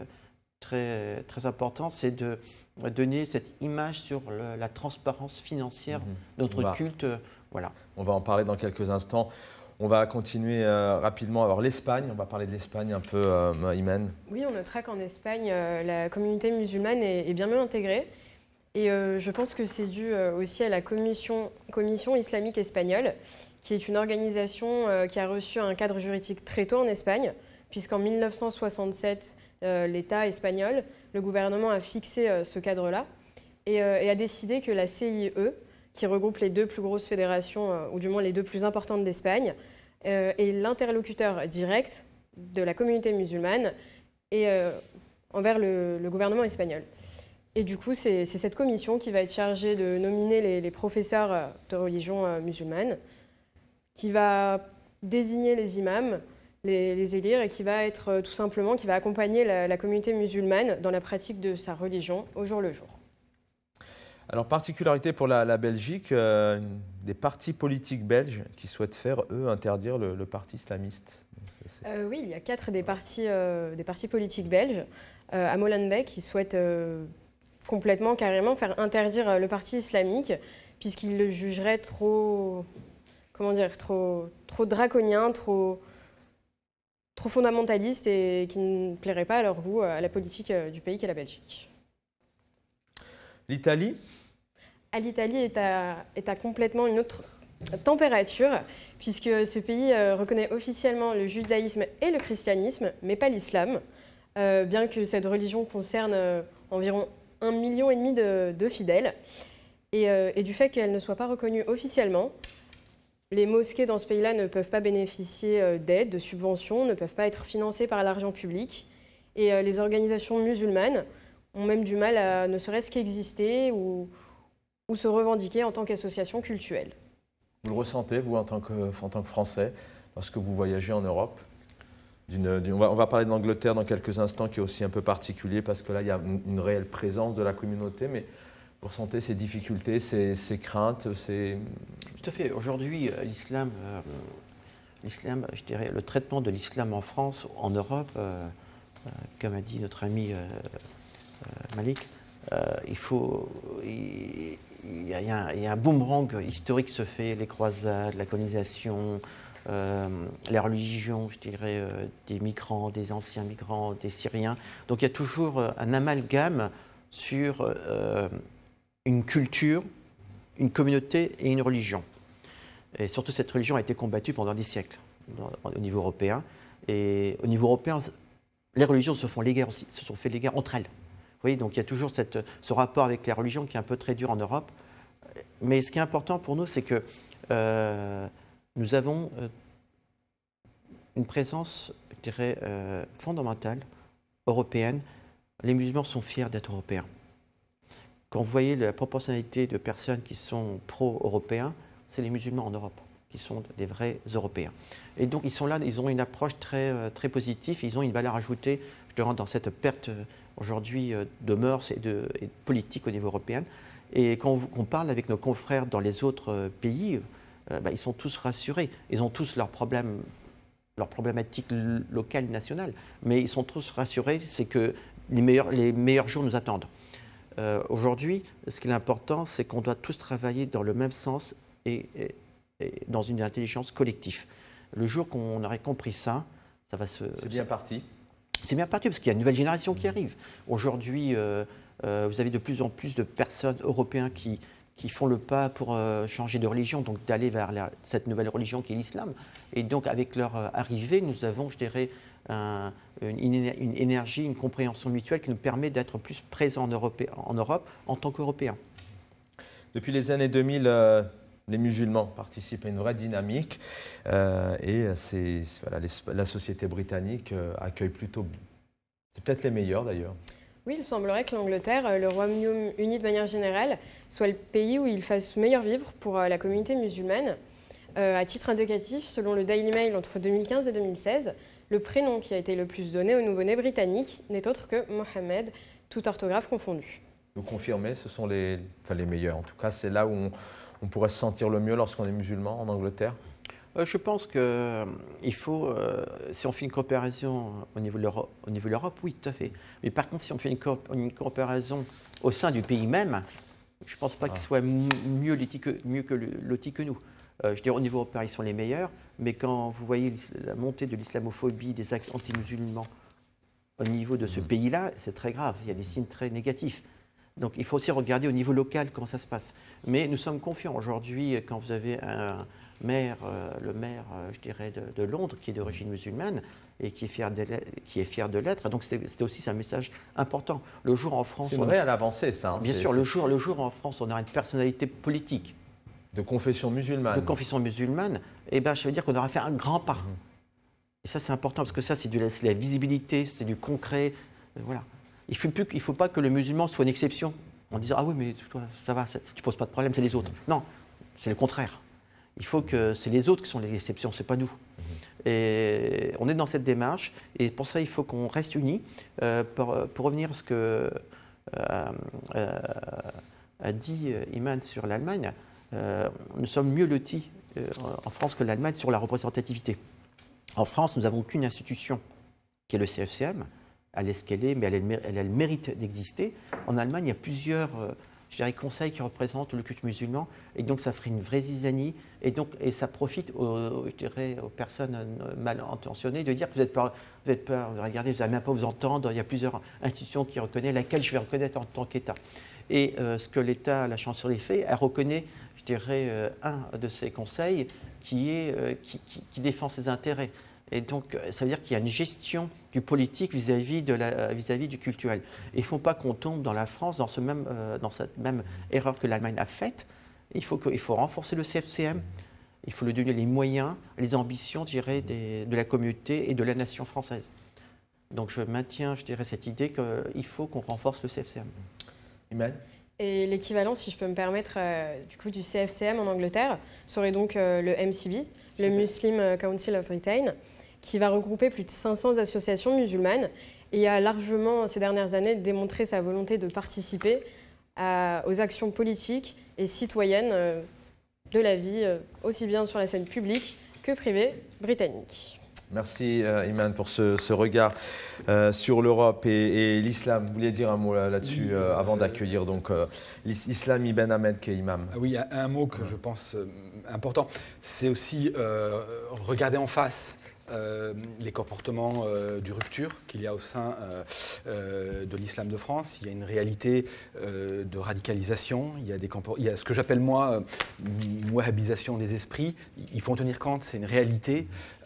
important, c'est de donner cette image sur la transparence financière de notre culte. Voilà. On va en parler dans quelques instants. On va continuer rapidement. Alors l'Espagne, on va parler de l'Espagne un peu, Imen. Oui, on notera qu'en Espagne, la communauté musulmane est bien mieux intégrée. Et je pense que c'est dû aussi à la Commission islamique espagnole, qui est une organisation qui a reçu un cadre juridique très tôt en Espagne, puisqu'en 1967, l'État espagnol, le gouvernement a fixé ce cadre-là et a décidé que la CIE, qui regroupe les deux plus grosses fédérations, ou du moins les deux plus importantes d'Espagne, est l'interlocuteur direct de la communauté musulmane et envers le gouvernement espagnol. Et du coup, c'est cette commission qui va être chargée de nominer les professeurs de religion musulmane, qui va désigner les imams, les élire, et qui va être tout simplement, qui va accompagner la communauté musulmane dans la pratique de sa religion au jour le jour. Alors, particularité pour la Belgique, des partis politiques belges qui souhaitent faire, eux, interdire le parti islamiste. Oui, il y a 4 des partis politiques belges à Molenbeek qui souhaitent complètement, carrément, faire interdire le parti islamique, puisqu'ils le jugeraient trop draconien, trop fondamentaliste et qui ne plairait pas à leur goût à la politique du pays qu'est la Belgique. L'Italie ? L'Italie est à complètement une autre température, puisque ce pays reconnaît officiellement le judaïsme et le christianisme, mais pas l'islam, bien que cette religion concerne environ 1,5 million de fidèles. Et du fait qu'elle ne soit pas reconnue officiellement, les mosquées dans ce pays-là ne peuvent pas bénéficier d'aides, de subventions, ne peuvent pas être financées par l'argent public. Et les organisations musulmanes ont même du mal à ne serait-ce qu'exister ou se revendiquer en tant qu'association cultuelle. Vous le ressentez, vous, en tant que Français, lorsque vous voyagez en Europe? On va parler de l'Angleterre dans quelques instants, qui est aussi un peu particulier, parce que là, il y a une réelle présence de la communauté. Mais Vous ressentez ces difficultés, ces craintes, Tout à fait. Aujourd'hui, l'islam, je dirais, le traitement de l'islam en France, en Europe, comme a dit notre ami Malik, il y a un boomerang historique qui se fait, les croisades, la colonisation, la religion, je dirais, des migrants, des anciens migrants, des Syriens. Donc il y a toujours un amalgame sur une culture, une communauté et une religion. Et surtout, cette religion a été combattue pendant des siècles au niveau européen. Et au niveau européen, les religions se sont fait les guerres entre elles. Vous voyez, donc il y a toujours ce rapport avec les religions qui est un peu très dur en Europe. Mais ce qui est important pour nous, c'est que nous avons une présence, je dirais, fondamentale, européenne. Les musulmans sont fiers d'être européens. Quand vous voyez la proportionnalité de personnes qui sont pro-européens, c'est les musulmans en Europe, qui sont des vrais Européens. Et donc ils sont là, ils ont une approche très, très positive, ils ont une valeur ajoutée, je dirais, dans cette perte aujourd'hui de mœurs et de politique au niveau européen. Et quand on parle avec nos confrères dans les autres pays, ils sont tous rassurés. Ils ont tous leurs problématiques locales, nationales, mais ils sont tous rassurés, c'est que les meilleurs jours nous attendent. Aujourd'hui, ce qui est important, c'est qu'on doit tous travailler dans le même sens et dans une intelligence collective. Le jour qu'on aurait compris ça, ça va se... C'est bien parti. C'est bien parti, parce qu'il y a une nouvelle génération qui arrive. Aujourd'hui, vous avez de plus en plus de personnes européennes qui font le pas pour changer de religion, donc d'aller vers cette nouvelle religion qui est l'islam. Et donc, avec leur arrivée, nous avons, je dirais, une énergie, une compréhension mutuelle qui nous permet d'être plus présents en Europe en tant qu'Européens. Depuis les années 2000, les musulmans participent à une vraie dynamique et la société britannique accueille plutôt, c'est peut-être les meilleurs d'ailleurs. Oui, il semblerait que l'Angleterre, le Royaume-Uni de manière générale, soit le pays où il fasse meilleur vivre pour la communauté musulmane. À titre indicatif, selon le Daily Mail, entre 2015 et 2016, le prénom qui a été le plus donné aux nouveau-nés britanniques n'est autre que Mohamed, toute orthographe confondue. Vous confirmez, ce sont les meilleurs. En tout cas, c'est là où on pourrait se sentir le mieux lorsqu'on est musulman en Angleterre. Je pense qu'il faut, si on fait une comparaison au niveau de l'Europe, oui, tout à fait. Mais par contre, si on fait une comparaison au sein du pays même, je ne pense pas qu'ils soient mieux lotis que nous. Je dirais au niveau européen, ils sont les meilleurs, mais quand vous voyez la montée de l'islamophobie, des actes anti-musulmans au niveau de ce pays-là, c'est très grave. Il y a des signes très négatifs. Donc il faut aussi regarder au niveau local comment ça se passe. Mais nous sommes confiants aujourd'hui quand vous avez le maire, je dirais, de Londres, qui est d'origine musulmane et qui est fier de l'être. Donc c'était aussi un message important. Le jour en France... C'est une réelle avancée, ça. Hein, bien sûr, le jour en France, on aura une personnalité politique. De confession musulmane. De confession musulmane, et ben, je veux dire qu'on aura fait un grand pas. Et ça, c'est important, parce que ça, c'est la visibilité, c'est du concret. Voilà. Il ne faut pas que le musulman soit une exception, en disant « Ah oui, mais toi, ça va, tu ne poses pas de problème, c'est les autres. » Non, c'est le contraire. Il faut que c'est les autres qui sont les exceptions, ce n'est pas nous. Et on est dans cette démarche, et pour ça, il faut qu'on reste unis. Pour revenir à ce que a dit Iman sur l'Allemagne, nous sommes mieux lotis en France que l'Allemagne sur la représentativité. En France, nous n'avons qu'une institution qui est le CFCM. Elle est ce qu'elle est, mais elle a le mérite d'exister. En Allemagne, il y a plusieurs conseils qui représentent le culte musulman, et donc ça ferait une vraie zizanie, et ça profite aux personnes mal intentionnées de dire que vous êtes peur, regardez, vous n'allez même pas vous entendre, il y a plusieurs institutions qui reconnaissent, laquelle je vais reconnaître en tant qu'État. Et ce que l'État, la chancellerie fait, elle reconnaît, je dirais, un de ces conseils qui défend ses intérêts. Et donc, ça veut dire qu'il y a une gestion du politique vis-à-vis du culturel. Et il ne faut pas qu'on tombe dans la France dans cette même erreur que l'Allemagne a faite. Il faut renforcer le CFCM, il faut lui donner les moyens, les ambitions, je dirais, de la communauté et de la nation française. Donc, je maintiens, je dirais, cette idée qu'il faut qu'on renforce le CFCM. Iman ? Et l'équivalent, si je peux me permettre, du CFCM en Angleterre serait donc le MCB, le Muslim Council of Britain, qui va regrouper plus de 500 associations musulmanes et a largement, ces dernières années, démontré sa volonté de participer aux actions politiques et citoyennes de la vie, aussi bien sur la scène publique que privée britannique. Merci Iman pour ce regard sur l'Europe et l'islam. Vous vouliez dire un mot là-dessus avant d'accueillir donc Islam Ibn Ahmed qui est imam. Oui, un mot que je pense important, c'est aussi regarder en face les comportements de rupture qu'il y a au sein de l'islam de France. Il y a une réalité de radicalisation, il y a ce que j'appelle moi une wahhabisation des esprits. Il faut en tenir compte, c'est une réalité.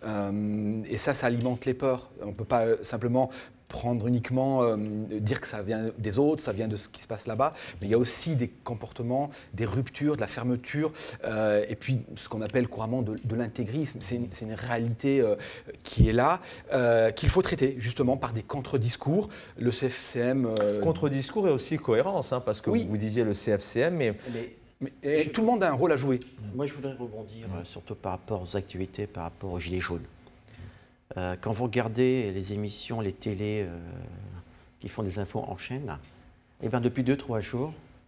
Et ça alimente les peurs. On ne peut pas simplement prendre uniquement, dire que ça vient des autres, ça vient de ce qui se passe là-bas, mais il y a aussi des comportements, des ruptures, de la fermeture, et puis ce qu'on appelle couramment de l'intégrisme. C'est une réalité qui est là, qu'il faut traiter justement par des contre-discours. Le CFCM... Contre-discours et aussi cohérence, hein, parce que oui. vous disiez le CFCM, mais tout le monde a un rôle à jouer. Moi, je voudrais rebondir surtout par rapport aux activités, par rapport aux Gilets jaunes. Quand vous regardez les émissions, les télés qui font des infos en chaîne, eh bien, depuis 2-3 jours,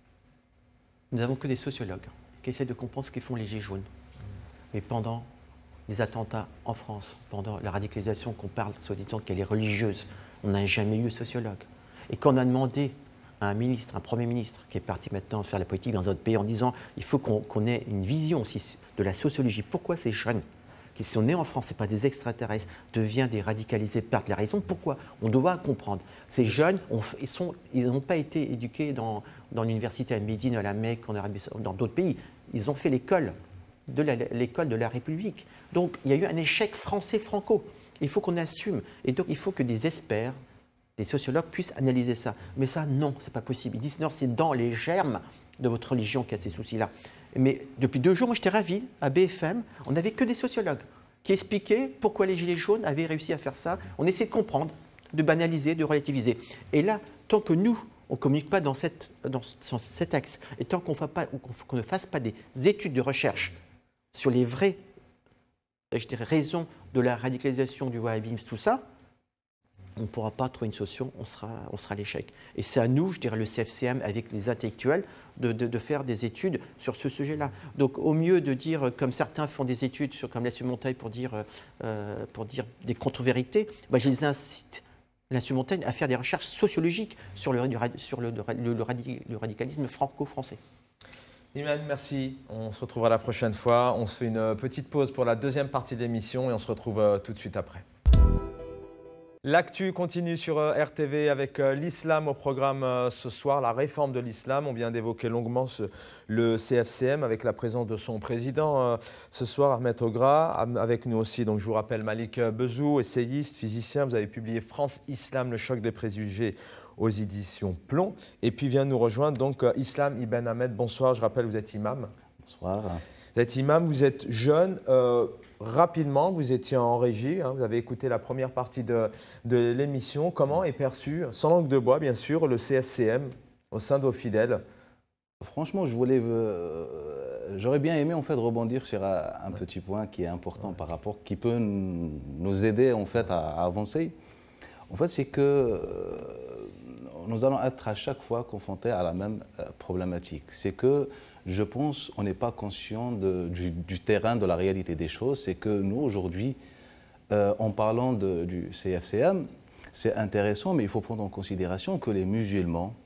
nous n'avons que des sociologues qui essaient de comprendre ce qu'ils font les Gilets jaunes. Mais pendant les attentats en France, pendant la radicalisation qu'on parle, soi-disant qu'elle est religieuse, on n'a jamais eu de sociologue. Et quand on a demandé à un ministre, un Premier ministre, qui est parti maintenant faire la politique dans un autre pays en disant il faut qu'on ait une vision aussi de la sociologie. Pourquoi ces jeunes qui sont nés en France, ce n'est pas des extraterrestres, deviennent des radicalisés, perdent la raison? Pourquoi? On doit comprendre. Ces jeunes, ils n'ont pas été éduqués dans l'université à Médine, à la Mecque, en Arabie Saoudite, dans d'autres pays. Ils ont fait l'école de la République. Donc, il y a eu un échec français-franco. Il faut qu'on assume. Et donc, il faut que des experts, des sociologues puissent analyser ça. Mais ça, non, ce n'est pas possible. Ils disent non, c'est dans les germes de votre religion qu'il y a ces soucis-là. Mais depuis 2 jours, moi j'étais ravi, à BFM, on n'avait que des sociologues qui expliquaient pourquoi les Gilets jaunes avaient réussi à faire ça. On essaie de comprendre, de banaliser, de relativiser. Et là, tant que nous, on ne communique pas dans cet axe, et tant qu'on ne fasse pas des études de recherche sur les vraies raisons de la radicalisation, du wahhabisme, tout ça, on ne pourra pas trouver une solution, on sera à l'échec. Et c'est à nous, je dirais le CFCM, avec les intellectuels, de faire des études sur ce sujet-là. Donc au mieux de dire, comme certains font des études, comme Lassus Montaigne, pour dire des contre-vérités, bah, je les incite, Lassus Montaigne, à faire des recherches sociologiques sur le radicalisme franco-français. Iman, merci. On se retrouvera la prochaine fois. On se fait une petite pause pour la deuxième partie de l'émission et on se retrouve tout de suite après. L'actu continue sur RTV avec l'islam au programme ce soir, la réforme de l'islam. On vient d'évoquer longuement le CFCM avec la présence de son président ce soir, Ahmed Ogra. Avec nous aussi, donc, je vous rappelle, Malik Bezou, essayiste, physicien. Vous avez publié France Islam, le choc des préjugés aux éditions Plomb. Et puis vient nous rejoindre donc Islam Ibn Ahmed. Bonsoir, je rappelle, vous êtes imam. Bonsoir. Vous êtes imam, vous êtes jeune. Rapidement, vous étiez en régie, hein, vous avez écouté la première partie de l'émission. Comment est perçu, sans langue de bois bien sûr, le CFCM au sein de vos fidèles? Franchement, j'aurais bien aimé en fait rebondir sur un petit point qui est important par rapport, qui peut nous aider en fait à avancer. En fait, c'est que nous allons être à chaque fois confrontés à la même problématique. C'est que je pense qu'on n'est pas conscient du terrain, de la réalité des choses. C'est que nous, aujourd'hui, en parlant du CFCM, c'est intéressant, mais il faut prendre en considération que les musulmans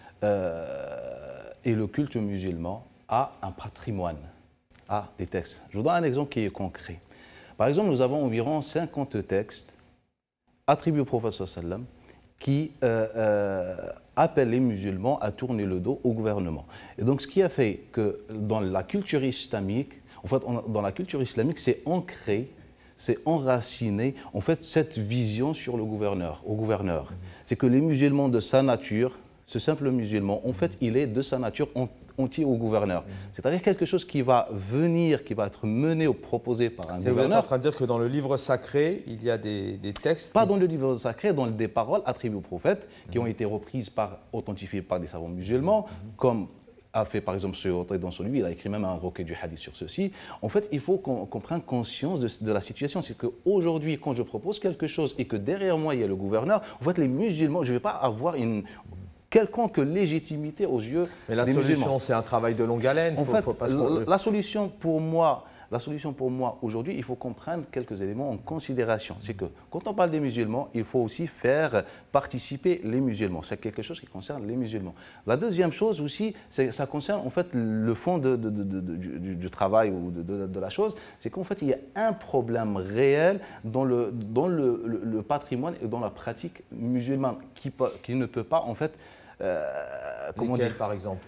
et le culte musulman a un patrimoine, a des textes. Je vous donne un exemple qui est concret. Par exemple, nous avons environ 50 textes attribués au prophète sallam qui appellent les musulmans à tourner le dos au gouvernement. Et donc, ce qui a fait que dans la culture islamique, en fait, dans la culture islamique, c'est ancré, c'est enraciné, en fait, cette vision sur le gouverneur, au gouverneur. C'est que les musulmans de sa nature, ce simple musulman, en fait, il est de sa nature anti au gouverneur. C'est-à-dire quelque chose qui va venir, qui va être mené ou proposé par un gouverneur. Vous êtes en train de dire que dans le livre sacré, il y a des textes... Pas dans le livre sacré, dans des paroles attribuées au prophète, qui ont été reprises authentifiées par des savants musulmans, comme a fait par exemple Suyuti dans son livre, il a écrit même un recueil du hadith sur ceci. En fait, il faut qu'on prenne conscience de la situation. C'est qu'aujourd'hui, quand je propose quelque chose et que derrière moi, il y a le gouverneur, en fait, les musulmans, je ne vais pas avoir quelconque légitimité aux yeux Mais la des musulmans. solution, c'est un travail de longue haleine. En fait, parce qu'on- la solution pour moi aujourd'hui, il faut qu'on prenne quelques éléments en considération. C'est que quand on parle des musulmans, il faut aussi faire participer les musulmans. C'est quelque chose qui concerne les musulmans. La deuxième chose aussi, ça concerne en fait le fond du travail ou de la chose, c'est qu'en fait il y a un problème réel dans le patrimoine et dans la pratique musulmane qui ne peut pas en fait, comment Lesquels, dire, par exemple?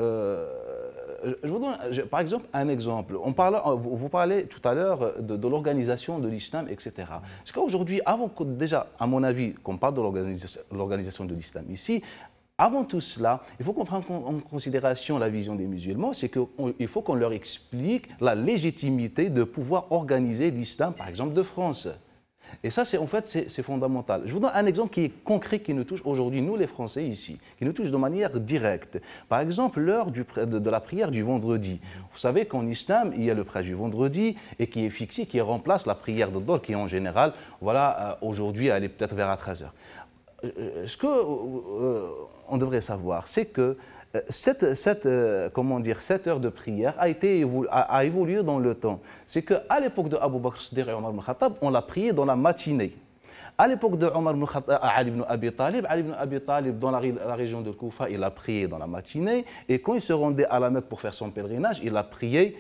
je vous donne par exemple un exemple. Vous parlez tout à l'heure de l'organisation de l'islam, etc. Parce qu'aujourd'hui, déjà, à mon avis, qu'on parle de l'organisation de l'islam ici, avant tout cela, il faut qu'on prenne en considération la vision des musulmans, c'est qu'il faut qu'on leur explique la légitimité de pouvoir organiser l'islam, par exemple, de France. Et ça, c'est fondamental. Je vous donne un exemple qui est concret, qui nous touche aujourd'hui, nous les Français ici, qui nous touche de manière directe. Par exemple, l'heure de la prière du vendredi. Vous savez qu'en islam, il y a le prêche du vendredi et qui est fixé, qui remplace la prière de Dhuhr, qui en général, voilà, aujourd'hui, elle est peut-être vers 13h. Ce qu'on devrait savoir, c'est que cette heure de prière a évolué dans le temps. C'est qu'à l'époque de Abu Bakr Siddiq et Omar ibn Khattab, on l'a prié dans la matinée. À l'époque de Omar ibn Khattab, Ali ibn Abi Talib, dans la région de Koufa, il a prié dans la matinée. Et quand il se rendait à la Mecque pour faire son pèlerinage, il a prié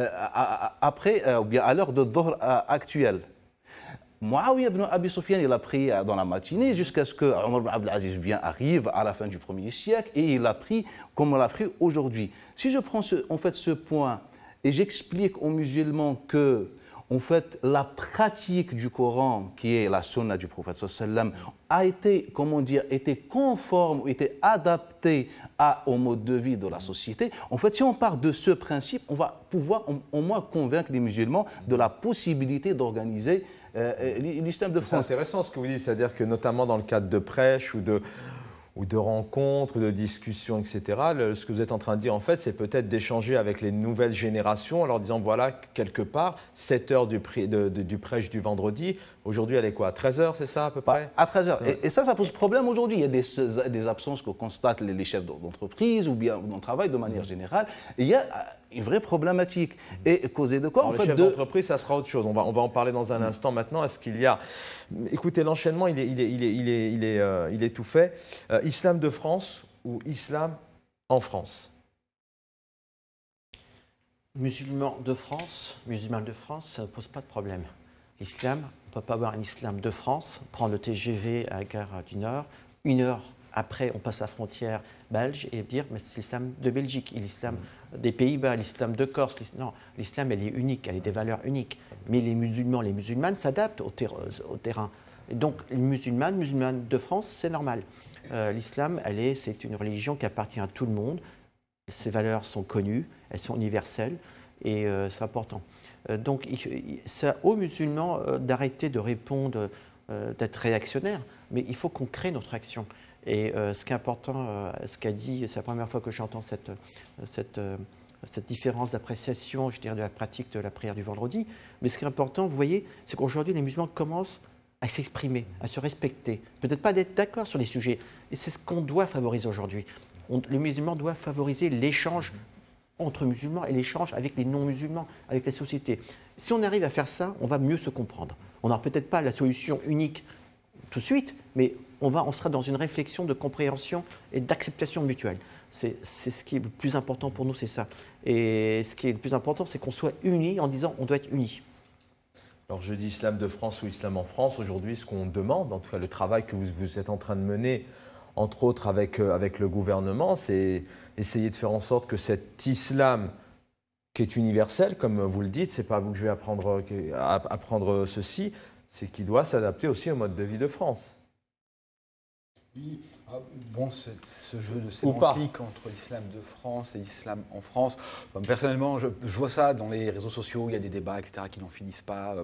ou bien à l'heure de Dhuhr actuelle. Muawiyah ibn Abi Sufyan, il a prié dans la matinée jusqu'à ce que Omar ibn Abdel Aziz arrive à la fin du 1er siècle et il a pris comme on l'a pris aujourd'hui. Si je prends ce point et j'explique aux musulmans que en fait, la pratique du Coran, qui est la sunna du prophète sallam, a été, été conforme, été adaptée au mode de vie de la société. En fait, si on part de ce principe, on va pouvoir au moins convaincre les musulmans de la possibilité d'organiser l'islam de France. C'est intéressant ce que vous dites, c'est-à-dire que notamment dans le cadre de prêches ou de rencontres, de discussions, etc., ce que vous êtes en train de dire, en fait, c'est peut-être d'échanger avec les nouvelles générations en leur disant, voilà, quelque part, cette heure du prêche du vendredi, aujourd'hui, elle est quoi, à 13h, c'est ça, à peu près? À 13h. Et ça pose problème aujourd'hui. Il y a des absences que constatent les chefs d'entreprise ou bien dans le travail de manière générale. Et il y a une vraie problématique. Et causée de quoi? Alors, les chefs d'entreprise, ça sera autre chose. On va en parler dans un instant. Maintenant, est-ce qu'il y a... Écoutez, l'enchaînement, il est tout fait. Islam de France ou islam en France? Musulmans de France, ça ne pose pas de problème. L'islam, on ne peut pas avoir un islam de France, prendre le TGV à la gare du Nord, 1 heure après, on passe la frontière belge et dire mais c'est l'islam de Belgique, l'islam des Pays-Bas, l'islam de Corse. Non, l'islam, elle est unique, elle a des valeurs uniques. Mais les musulmans, les musulmanes s'adaptent au terrain. Et donc, les musulmanes de France, c'est normal. L'islam, c'est une religion qui appartient à tout le monde. Ses valeurs sont connues, elles sont universelles et c'est important. Donc, c'est aux musulmans d'arrêter de répondre, d'être réactionnaires, mais il faut qu'on crée notre action. Et ce qui est important, ce qu'a dit, c'est la première fois que j'entends cette différence d'appréciation, je dirais, de la pratique de la prière du vendredi. Mais ce qui est important, vous voyez, c'est qu'aujourd'hui, les musulmans commencent à s'exprimer, à se respecter, peut-être pas d'être d'accord sur les sujets. Et c'est ce qu'on doit favoriser aujourd'hui. Les musulmans doivent favoriser l'échange entre musulmans et l'échange avec les non-musulmans, avec la société. Si on arrive à faire ça, on va mieux se comprendre. On n'aura peut-être pas la solution unique tout de suite, mais on sera dans une réflexion de compréhension et d'acceptation mutuelle. C'est ce qui est le plus important pour nous, c'est ça. Et ce qui est le plus important, c'est qu'on soit unis en disant on doit être unis. Alors je dis islam de France ou islam en France. Aujourd'hui, ce qu'on demande, en tout cas le travail que vous êtes en train de mener, entre autres avec le gouvernement, c'est essayer de faire en sorte que cet islam qui est universel, comme vous le dites, c'est pas à vous que je vais apprendre ceci, c'est qu'il doit s'adapter aussi au mode de vie de France. Oui. Bon, ce jeu de sémantique entre l'islam de France et l'islam en France, personnellement, je vois ça dans les réseaux sociaux, il y a des débats, etc., qui n'en finissent pas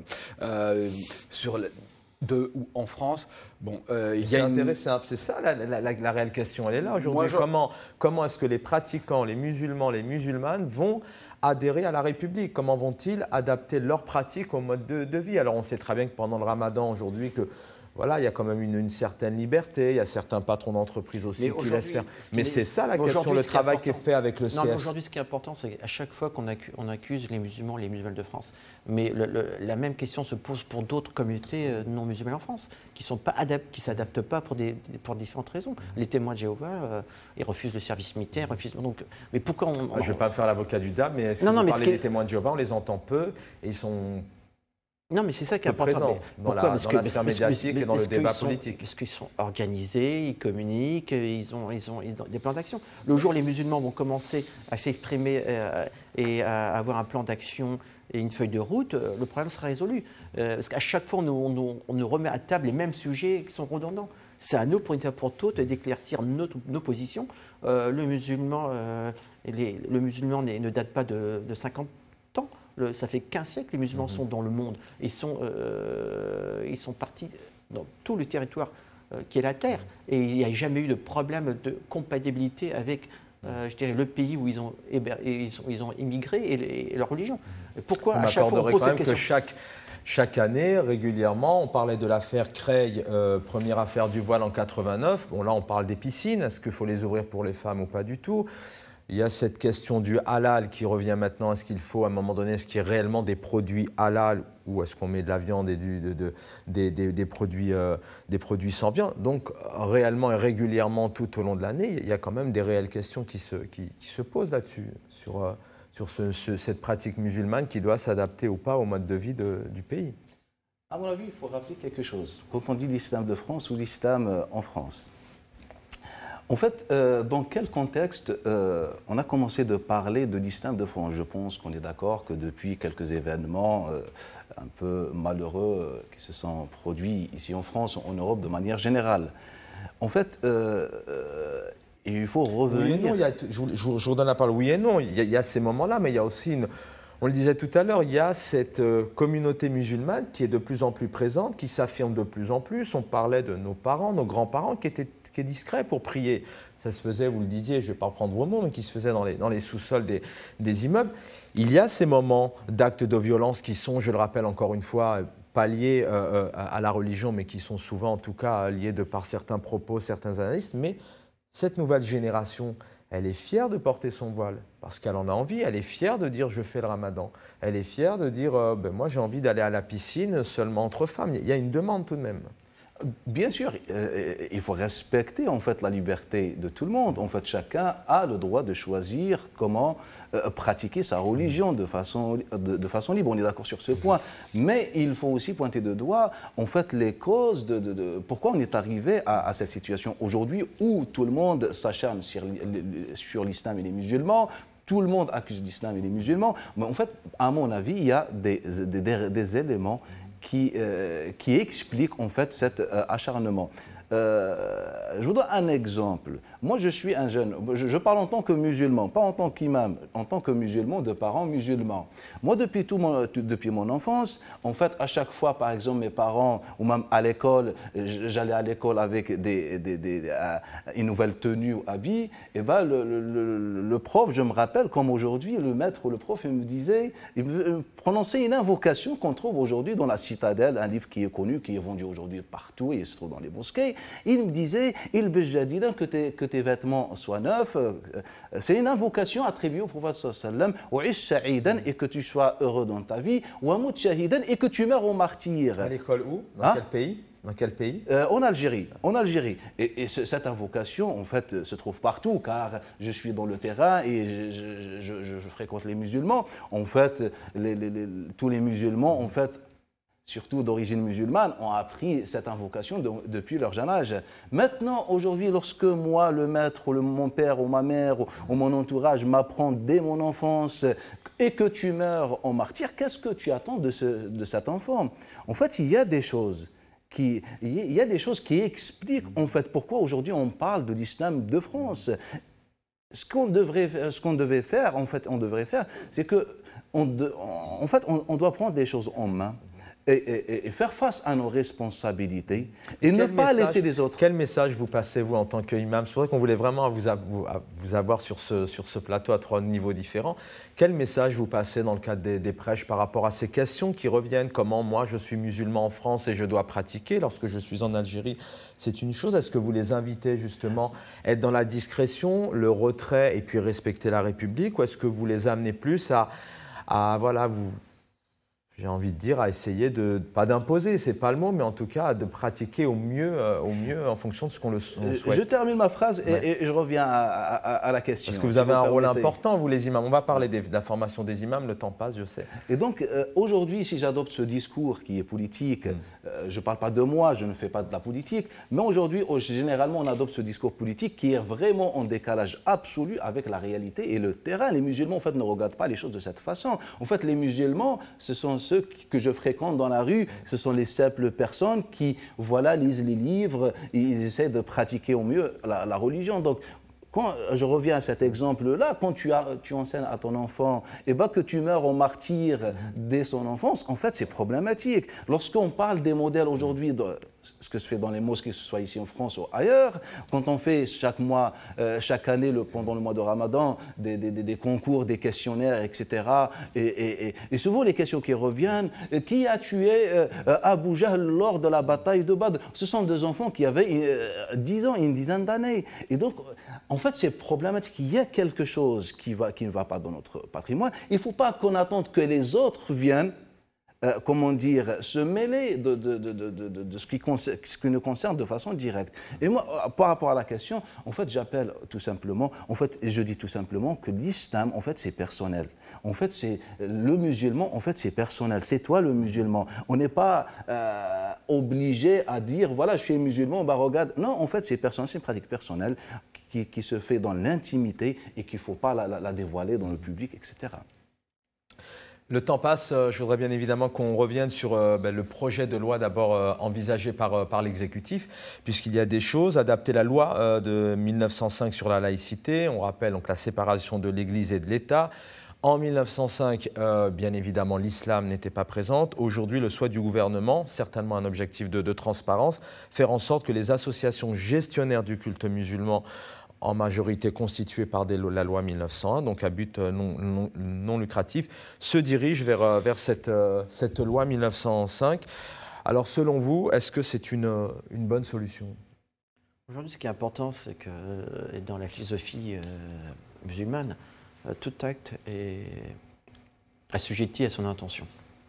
sur de ou en France. Bon, c'est intéressant, c'est ça la réelle question, elle est là aujourd'hui. Comment est-ce que les pratiquants, les musulmans, les musulmanes vont adhérer à la République? Comment vont-ils adapter leurs pratiques au mode de vie? Alors on sait très bien que pendant le Ramadan aujourd'hui, que voilà, il y a quand même une certaine liberté, il y a certains patrons d'entreprise aussi qui laissent faire. Mais c'est ça la question, le travail qui est fait avec le CS. Aujourd'hui, ce qui est important, c'est qu'à chaque fois qu'on accuse les musulmans de France, mais la même question se pose pour d'autres communautés non musulmanes en France, qui ne s'adaptent pas pour différentes raisons. Les témoins de Jéhovah, ils refusent le service militaire, donc, mais pourquoi je ne vais pas me faire l'avocat du diable, mais si vous parlez des témoins de Jéhovah, on les entend peu et ils sont... Non, mais c'est ça qui est important. Dans la sphère médiatique et dans le débat politique. Parce qu'ils sont organisés, ils communiquent, ils ont des plans d'action. Le jour où les musulmans vont commencer à s'exprimer et à avoir un plan d'action et une feuille de route, le problème sera résolu. Parce qu'à chaque fois, on nous remet à table les mêmes sujets qui sont redondants. C'est à nous, pour une fois pour toutes, d'éclaircir nos positions. Le musulman ne date pas de 50 ans. Ça fait 15 siècles que les musulmans sont dans le monde. Ils sont partis dans tout le territoire qui est la terre. Et il n'y a jamais eu de problème de compatibilité avec je dirais, le pays où ils ont immigré et leur religion. Pourquoi à chaque fois on pose cette question? Chaque année, régulièrement, on parlait de l'affaire Creil, première affaire du voile en 89. Bon, là, on parle des piscines. Est-ce qu'il faut les ouvrir pour les femmes ou pas du tout? Il y a cette question du halal qui revient maintenant. Est-ce qu'il faut, à un moment donné, est-ce qu'il y a réellement des produits halal ou est-ce qu'on met de la viande et des produits sans viande? Donc, réellement et régulièrement, tout au long de l'année, il y a quand même des réelles questions qui se posent là-dessus, sur cette pratique musulmane qui doit s'adapter ou pas au mode de vie du pays. À mon avis, il faut rappeler quelque chose. Quand on dit l'islam de France ou l'islam en France, en fait, dans quel contexte on a commencé de parler de l'islam de France? Je pense qu'on est d'accord que depuis quelques événements un peu malheureux qui se sont produits ici en France, en Europe de manière générale. En fait, il faut revenir... Oui et non, je vous donne la parole. Oui et non, il y a ces moments-là, mais il y a aussi on le disait tout à l'heure, il y a cette communauté musulmane qui est de plus en plus présente, qui s'affirme de plus en plus. On parlait de nos parents, nos grands-parents qui est discret pour prier. Ça se faisait, vous le disiez, je ne vais pas reprendre vos mots, mais qui se faisait dans les sous-sols des immeubles. Il y a ces moments d'actes de violence qui sont, je le rappelle encore une fois, pas liés à la religion, mais qui sont souvent en tout cas liés de par certains propos, certains analystes. Mais cette nouvelle génération, elle est fière de porter son voile parce qu'elle en a envie. Elle est fière de dire « je fais le ramadan ». Elle est fière de dire « moi j'ai envie d'aller à la piscine seulement entre femmes ». Il y a une demande tout de même. Bien sûr, il faut respecter en fait la liberté de tout le monde. En fait, chacun a le droit de choisir comment pratiquer sa religion de façon libre. On est d'accord sur ce point. Mais il faut aussi pointer de doigt en fait les causes de pourquoi on est arrivé à cette situation aujourd'hui où tout le monde s'acharne sur l'islam et les musulmans. Tout le monde accuse l'islam et les musulmans. Mais en fait, à mon avis, il y a des éléments qui explique en fait cet acharnement. Je vous donne un exemple. Moi, je suis un jeune, je parle en tant que musulman, pas en tant qu'imam, en tant que musulman de parents musulmans. Moi, depuis mon enfance, en fait, à chaque fois, par exemple, mes parents, ou même à l'école, j'allais à l'école avec une nouvelle tenue ou habit, et ben, le prof, je me rappelle, comme aujourd'hui, le maître ou le prof, il me disait, il me prononçait une invocation qu'on trouve aujourd'hui dans la Citadelle, un livre qui est connu, qui est vendu aujourd'hui partout, et il se trouve dans les mosquées. Il me disait, il bejadina que tes vêtements soient neufs. C'est une invocation attribuée au prophète sallam, et que tu sois heureux dans ta vie, et que tu meurs au martyr. À l'école où? Dans quel pays? Dans quel pays? En Algérie. En Algérie. Et cette invocation, en fait, se trouve partout, car je suis dans le terrain et je fréquente les musulmans. En fait, tous les musulmans, en fait, surtout d'origine musulmane, ont appris cette invocation depuis leur jeune âge. Maintenant, aujourd'hui, lorsque moi, le maître, ou mon père, ou ma mère, ou mon entourage m'apprend dès mon enfance et que tu meurs en martyr, qu'est-ce que tu attends de cet enfant? En fait, il y a des choses qui expliquent en fait pourquoi aujourd'hui on parle de l'islam de France. Ce qu'on devait faire, c'est que on doit prendre des choses en main. et faire face à nos responsabilités et ne pas laisser les autres. Quel message vous passez, vous, en tant qu'imam? C'est vrai qu'on voulait vraiment vous avoir sur ce plateau à 3 niveaux différents. Quel message vous passez dans le cadre des prêches par rapport à ces questions qui reviennent? Comment moi, je suis musulman en France et je dois pratiquer lorsque je suis en Algérie? C'est une chose. Est-ce que vous les invitez justement à être dans la discrétion, le retrait et puis respecter la République? Ou est-ce que vous les amenez plus à voilà, j'ai envie de dire, à essayer pas d'imposer, c'est pas le mot, mais en tout cas de pratiquer au mieux en fonction de ce qu'on souhaite. Je termine ma phrase et je reviens à la question. Parce que vous avez un rôle important, vous les imams. On va parler de la formation des imams, le temps passe, je sais. Et donc, aujourd'hui, si j'adopte ce discours qui est politique, je ne parle pas de moi, je ne fais pas de la politique, mais aujourd'hui, généralement, on adopte ce discours politique qui est vraiment en décalage absolu avec la réalité et le terrain. Les musulmans, en fait, ne regardent pas les choses de cette façon. En fait, les musulmans, ce sont ceux que je fréquente dans la rue, ce sont les simples personnes qui, voilà, lisent les livres, ils essaient de pratiquer au mieux la religion. Donc, quand je reviens à cet exemple-là, quand tu enseignes à ton enfant que tu meurs au martyr dès son enfance, en fait, c'est problématique. Lorsqu'on parle des modèles aujourd'hui, ce que se fait dans les mosquées, que ce soit ici en France ou ailleurs, quand on fait chaque mois, chaque année, pendant le mois de Ramadan, des concours, des questionnaires, etc. Et souvent, les questions qui reviennent, qui a tué Abu Jahl lors de la bataille de Badr? Ce sont des enfants qui avaient 10 ans, une dizaine d'années. Et donc, en fait, c'est problématique. Il y a quelque chose qui ne va pas dans notre patrimoine. Il ne faut pas qu'on attende que les autres viennent, comment dire, se mêler de ce qui nous concerne de façon directe. Et moi, par rapport à la question, en fait, j'appelle tout simplement, je dis tout simplement que l'islam, en fait, c'est personnel. En fait, c'est le musulman, en fait, c'est personnel. C'est toi le musulman. On n'est pas obligé à dire, voilà, je suis musulman, regarde. Non, en fait, c'est personnel, c'est une pratique personnelle qui se fait dans l'intimité et qu'il ne faut pas la dévoiler dans le public, etc. Le temps passe. Je voudrais bien évidemment qu'on revienne sur le projet de loi d'abord envisagé par l'exécutif, puisqu'il y a des choses. Adapter la loi de 1905 sur la laïcité. On rappelle donc la séparation de l'Église et de l'État. En 1905, bien évidemment, l'islam n'était pas présente. Aujourd'hui, le souhait du gouvernement, certainement un objectif de transparence, faire en sorte que les associations gestionnaires du culte musulman, en majorité constituées par la loi 1901, donc à but non lucratif, se dirigent vers cette loi 1905. Alors, selon vous, est-ce que c'est une bonne solution? Aujourd'hui, ce qui est important, c'est que dans la philosophie musulmane, tout acte est assujetti à son intention.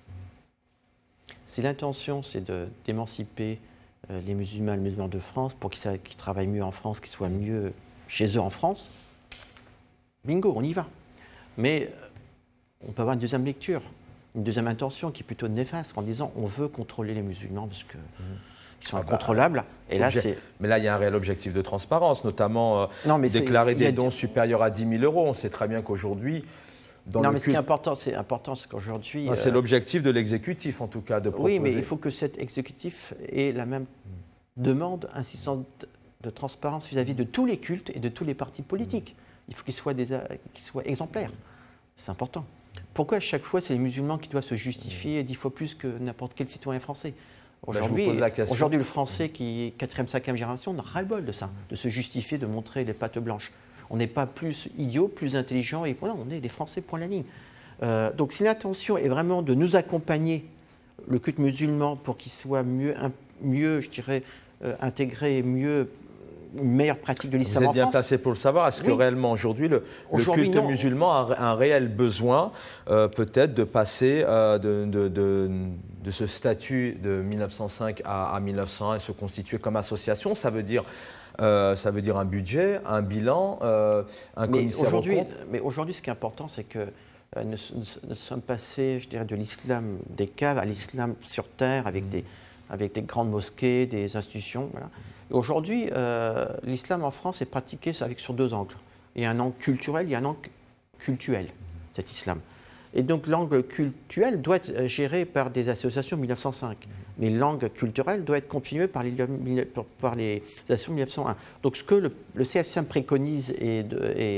Si l'intention, c'est d'émanciper les musulmans de France pour qu'ils travaillent mieux en France, qu'ils soient mieux chez eux en France, bingo, on y va. Mais on peut avoir une deuxième lecture, une deuxième intention qui est plutôt néfaste, en disant on veut contrôler les musulmans parce qu'ils sont incontrôlables. Et là, mais là, il y a un réel objectif de transparence, notamment déclarer des dons supérieurs à 10 000 €. On sait très bien qu'aujourd'hui, ce qui est important, c'est qu'aujourd'hui... C'est l'objectif de l'exécutif, en tout cas, de proposer... Oui, mais il faut que cet exécutif ait la même demande insistante de transparence vis-à-vis de tous les cultes et de tous les partis politiques. Il faut qu'ils soient exemplaires. C'est important. Pourquoi à chaque fois, c'est les musulmans qui doivent se justifier 10 fois plus que n'importe quel citoyen français? Aujourd'hui, le Français qui est 4e, 5e génération, on a ras-le-bol de ça, de se justifier, de montrer les pattes blanches. On n'est pas plus idiots, plus intelligents, et voilà, on est des Français, point la ligne. Donc si l'intention est vraiment de nous accompagner, le culte musulman, pour qu'il soit mieux je dirais, intégré, une meilleure pratique de l'islam en France. Vous êtes bien placé pour le savoir. Est-ce que réellement aujourd'hui, le culte musulman a un réel besoin peut-être de passer de ce statut de 1905 à 1901 et se constituer comme association? Ça veut dire un budget, un bilan, un commissaire aux comptes. Mais aujourd'hui, ce qui est important, c'est que nous sommes passés, je dirais, de l'islam des caves à l'islam sur terre, avec des grandes mosquées, des institutions. Voilà. Aujourd'hui, l'islam en France est pratiqué sur 2 angles. Il y a un angle culturel, il y a un angle cultuel, cet islam. Et donc l'angle cultuel doit être géré par des associations 1905. Mais l'angle culturel doit être continué par les associations 1901. Donc ce que le CFCM préconise et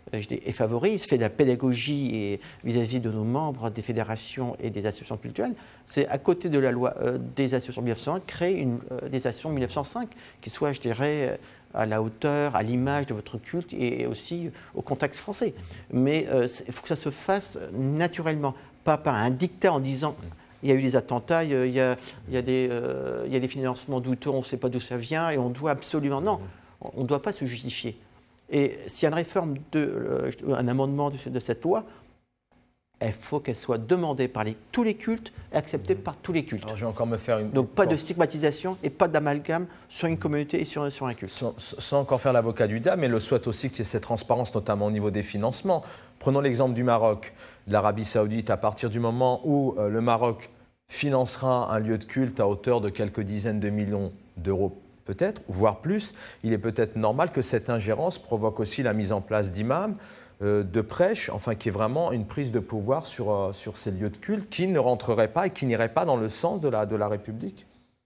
et favorise, fait de la pédagogie vis-à-vis de nos membres des fédérations et des associations culturelles, c'est à côté de la loi des associations 1905, créer des associations 1905 qui soient, je dirais, à la hauteur, à l'image de votre culte et aussi au contexte français. Mais il faut que ça se fasse naturellement, pas par un dictat en disant il y a eu des attentats, il y a des financements douteux, on ne sait pas d'où ça vient et on doit absolument... Non, on ne doit pas se justifier. Et s'il y a une réforme, un amendement de cette loi, il faut qu'elle soit demandée par tous les cultes et acceptée par tous les cultes. Alors, je vais encore me faire une... Donc pas de stigmatisation et pas d'amalgame sur une communauté et sur un culte. Sans encore faire l'avocat du diable, mais le souhaite aussi qu'il y ait cette transparence, notamment au niveau des financements. Prenons l'exemple du Maroc, de l'Arabie Saoudite. À partir du moment où le Maroc financera un lieu de culte à hauteur de quelques dizaines de millions d'euros, peut-être, voire plus, il est peut-être normal que cette ingérence provoque aussi la mise en place d'imams, de prêches, enfin qui est vraiment une prise de pouvoir sur ces lieux de culte qui ne rentreraient pas et qui n'iraient pas dans le sens de la République.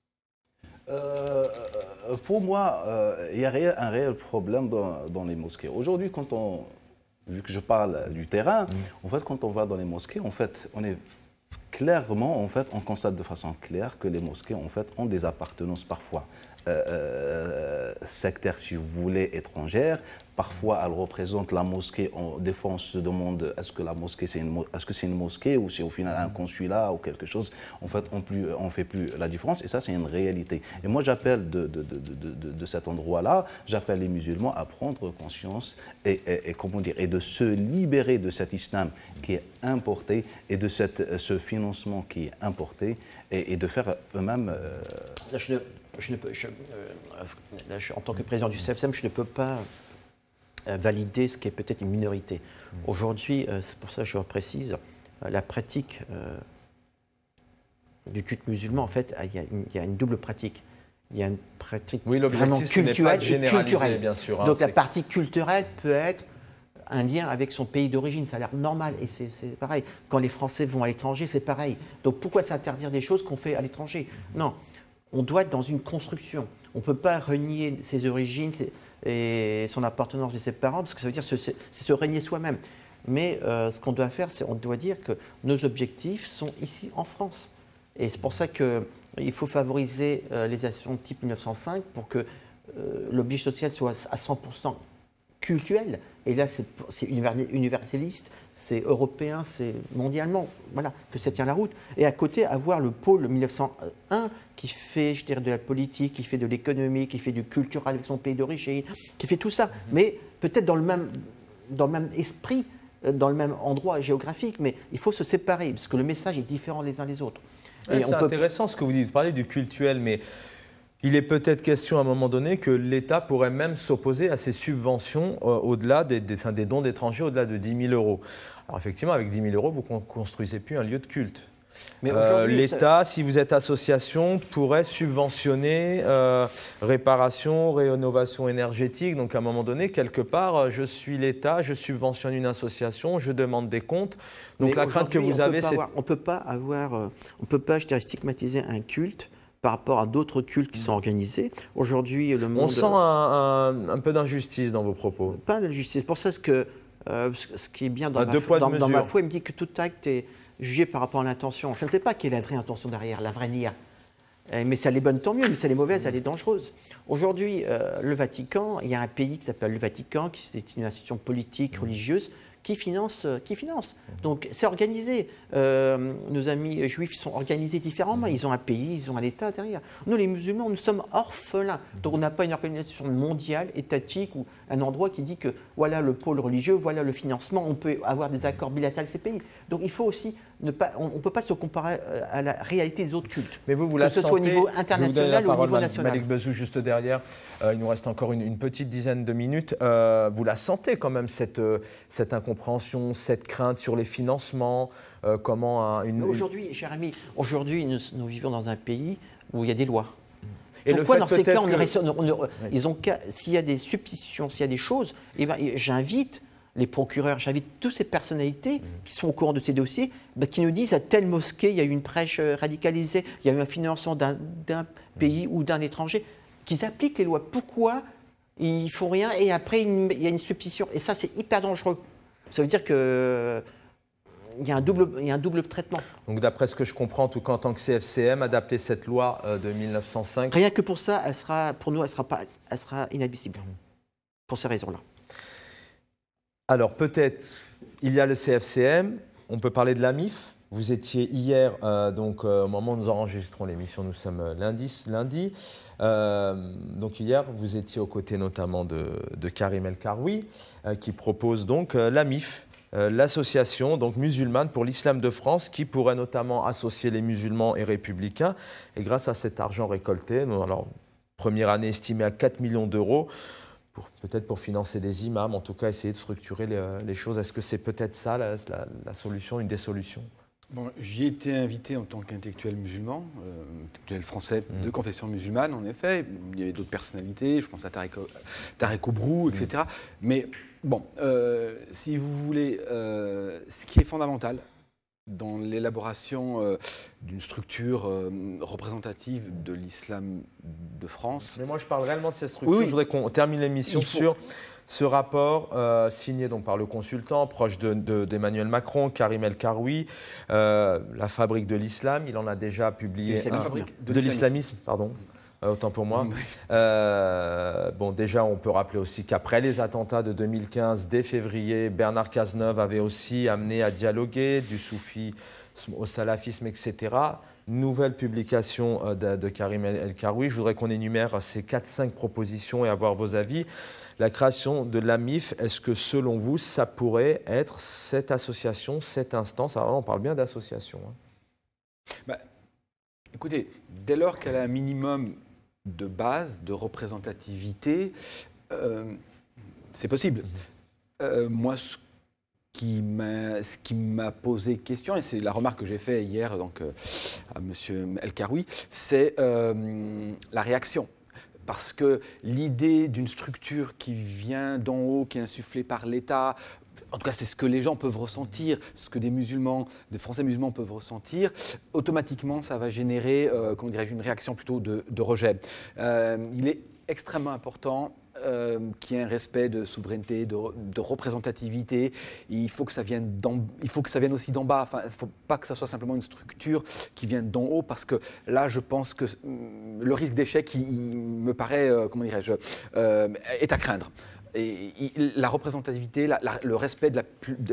Pour moi, il y a un réel problème dans les mosquées. Aujourd'hui, vu que je parle du terrain, en fait, quand on va dans les mosquées, en fait, on constate de façon claire que les mosquées, en fait, ont des appartenances parfois sectaires, si vous voulez, étrangères. Parfois, elle représente la mosquée. Des fois, on se demande est-ce que la mosquée, c'est une mosquée ou c'est au final un consulat ou quelque chose. En fait, on ne fait plus la différence et ça, c'est une réalité. Et moi, j'appelle de cet endroit-là, j'appelle les musulmans à prendre conscience et de se libérer de cet islam qui est importé et de ce financement qui est importé et de faire eux-mêmes... en tant que président du CFSM, je ne peux pas valider ce qui est peut-être une minorité. Aujourd'hui, c'est pour ça que je précise, la pratique du culte musulman, en fait, il y a une double pratique. Il y a une pratique vraiment culturelle et culturelle. Bien sûr, hein, donc la partie culturelle peut être un lien avec son pays d'origine, ça a l'air normal. Et c'est pareil, quand les Français vont à l'étranger, c'est pareil. Donc pourquoi s'interdire des choses qu'on fait à l'étranger? Non, on doit être dans une construction. On ne peut pas renier ses origines et son appartenance de ses parents, parce que ça veut dire c'est se renier soi-même. Mais ce qu'on doit faire, c'est on doit dire que nos objectifs sont ici en France. Et c'est pour ça qu'il faut favoriser les actions de type 1905 pour que l'objet social soit à 100% culturel. Et là, c'est universaliste, c'est européen, c'est mondialement, voilà, que ça tient la route. Et à côté, avoir le pôle 1901 qui fait, je dirais, de la politique, qui fait de l'économie, qui fait du culturel avec son pays d'origine, qui fait tout ça. Mais peut-être dans le même esprit, dans le même endroit géographique, mais il faut se séparer, parce que le message est différent les uns des autres. Ouais, c'est intéressant ce que vous dites, vous parlez du cultuel, mais il est peut-être question à un moment donné que l'État pourrait même s'opposer à ces subventions au-delà des dons d'étrangers au-delà de 10 000 euros. Alors effectivement, avec 10 000 euros, vous ne construisez plus un lieu de culte. Mais l'État, si vous êtes association, pourrait subventionner réparation, rénovation énergétique. Donc à un moment donné, quelque part, je suis l'État, je subventionne une association, je demande des comptes. Donc la crainte que vous avez, c'est... On ne peut pas, je dirais, stigmatiser un culte par rapport à d'autres cultes qui sont organisés. Aujourd'hui, le monde... On sent un peu d'injustice dans vos propos. Pas d'injustice. C'est pour ça que ce qui est bien dans ma foi, il me dit que tout acte est jugé par rapport à l'intention. Je ne sais pas quelle est la vraie intention derrière, la vraie nia. Mais si elle est bonne, tant mieux, mais si elle est mauvaise, elle est dangereuse. Aujourd'hui, le Vatican, il y a un pays qui s'appelle le Vatican, qui est une institution politique, religieuse, qui finance. Donc c'est organisé. Nos amis juifs sont organisés différemment. Ils ont un pays, ils ont un État derrière. Nous, les musulmans, nous sommes orphelins. Donc on n'a pas une organisation mondiale, étatique, ou un endroit qui dit que voilà le pôle religieux, voilà le financement, on peut avoir des accords bilatéraux avec ces pays. Donc il faut aussi on ne peut pas se comparer à la réalité des autres cultes. Mais vous la sentez, que ce soit au niveau international ou au niveau national. Malik Bezou, juste derrière, il nous reste encore une petite dizaine de minutes. Vous la sentez quand même, cette incompréhension, cette crainte sur les financements Aujourd'hui, cher ami, nous vivons dans un pays où il y a des lois. Et pourquoi dans ces cas, s'il y a des substitutions, s'il y a des choses, eh ben, j'invite les procureurs, j'invite toutes ces personnalités qui sont au courant de ces dossiers, qui nous disent à telle mosquée, il y a eu une prêche radicalisée, il y a eu un financement d'un pays ou d'un étranger, qu'ils appliquent les lois. Pourquoi ils font rien et après il y a une substitution. Et ça, c'est hyper dangereux. Ça veut dire que il y a un double traitement. Donc d'après ce que je comprends, en tout cas en tant que CFCM, adapter cette loi de 1905... Rien que pour ça, pour nous, elle sera inadmissible. Pour ces raisons-là. Alors peut-être, il y a le CFCM, on peut parler de l'AMIF. Vous étiez hier, au moment où nous enregistrons l'émission, nous sommes lundi. Donc hier, vous étiez aux côtés notamment de Karim El Karoui, qui propose donc l'AMIF. L'association donc musulmane pour l'islam de France qui pourrait notamment associer les musulmans et républicains. Et grâce à cet argent récolté, alors première année estimée à 4 millions d'euros, peut-être pour financer des imams, en tout cas essayer de structurer les choses. Est-ce que c'est peut-être ça la solution, une des solutions? Bon, j'y ai été invité en tant qu'intellectuel musulman, intellectuel français de confession musulmane, en effet. Il y avait d'autres personnalités, je pense à Tarek Oubrou, etc. Mais bon, si vous voulez, ce qui est fondamental dans l'élaboration d'une structure représentative de l'islam de France... Mais moi, je parle réellement de cette structure. Oui. Je voudrais qu'on termine l'émission sur ce rapport signé donc par le consultant proche d'Emmanuel Macron, Karim El Karoui, la fabrique de l'islam. Il en a déjà publié de l'islamisme, pardon. Autant pour moi. Bon, déjà, on peut rappeler aussi qu'après les attentats de 2015, dès février, Bernard Cazeneuve avait aussi amené à dialoguer du soufisme au salafisme, etc. Nouvelle publication de Karim El Karoui. Je voudrais qu'on énumère ces 4-5 propositions et avoir vos avis. La création de l'AMIF, est-ce que selon vous, ça pourrait être cette association, cette instance? Alors là, on parle bien d'association. Écoutez, dès lors qu'elle a un minimum de base, de représentativité, c'est possible. Moi, ce qui m'a posé question, et c'est la remarque que j'ai faite hier à M. El Karoui, c'est la réaction. Parce que l'idée d'une structure qui vient d'en haut, qui est insufflée par l'État, en tout cas c'est ce que les gens peuvent ressentir, ce que des Français musulmans peuvent ressentir, automatiquement ça va générer, une réaction plutôt de rejet. Il est extrêmement important qu'il y ait un respect de souveraineté, de représentativité. Il faut que ça vienne aussi d'en bas. Enfin, il ne faut pas que ça soit simplement une structure qui vienne d'en haut, parce que là, je pense que le risque d'échec, il me paraît, est à craindre. Et la représentativité, le respect de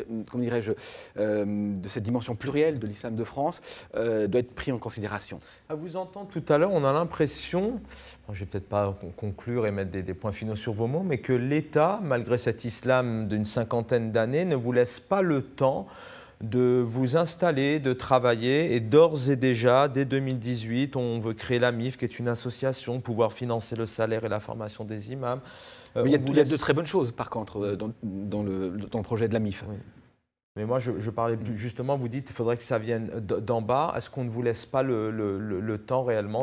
cette dimension plurielle de l'islam de France doit être pris en considération. À vous entendre tout à l'heure, on a l'impression, je ne vais peut-être pas conclure et mettre des points finaux sur vos mots, mais que l'État, malgré cet islam d'une 50aine d'années, ne vous laisse pas le temps de vous installer, de travailler. Et d'ores et déjà, dès 2018, on veut créer l'AMIF, qui est une association, pouvoir financer le salaire et la formation des imams. Il y a de très bonnes choses, par contre, dans le projet de l'AMIF. Oui. Mais moi, je parlais plus justement, vous dites qu'il faudrait que ça vienne d'en bas. Est-ce qu'on ne vous laisse pas le temps réellement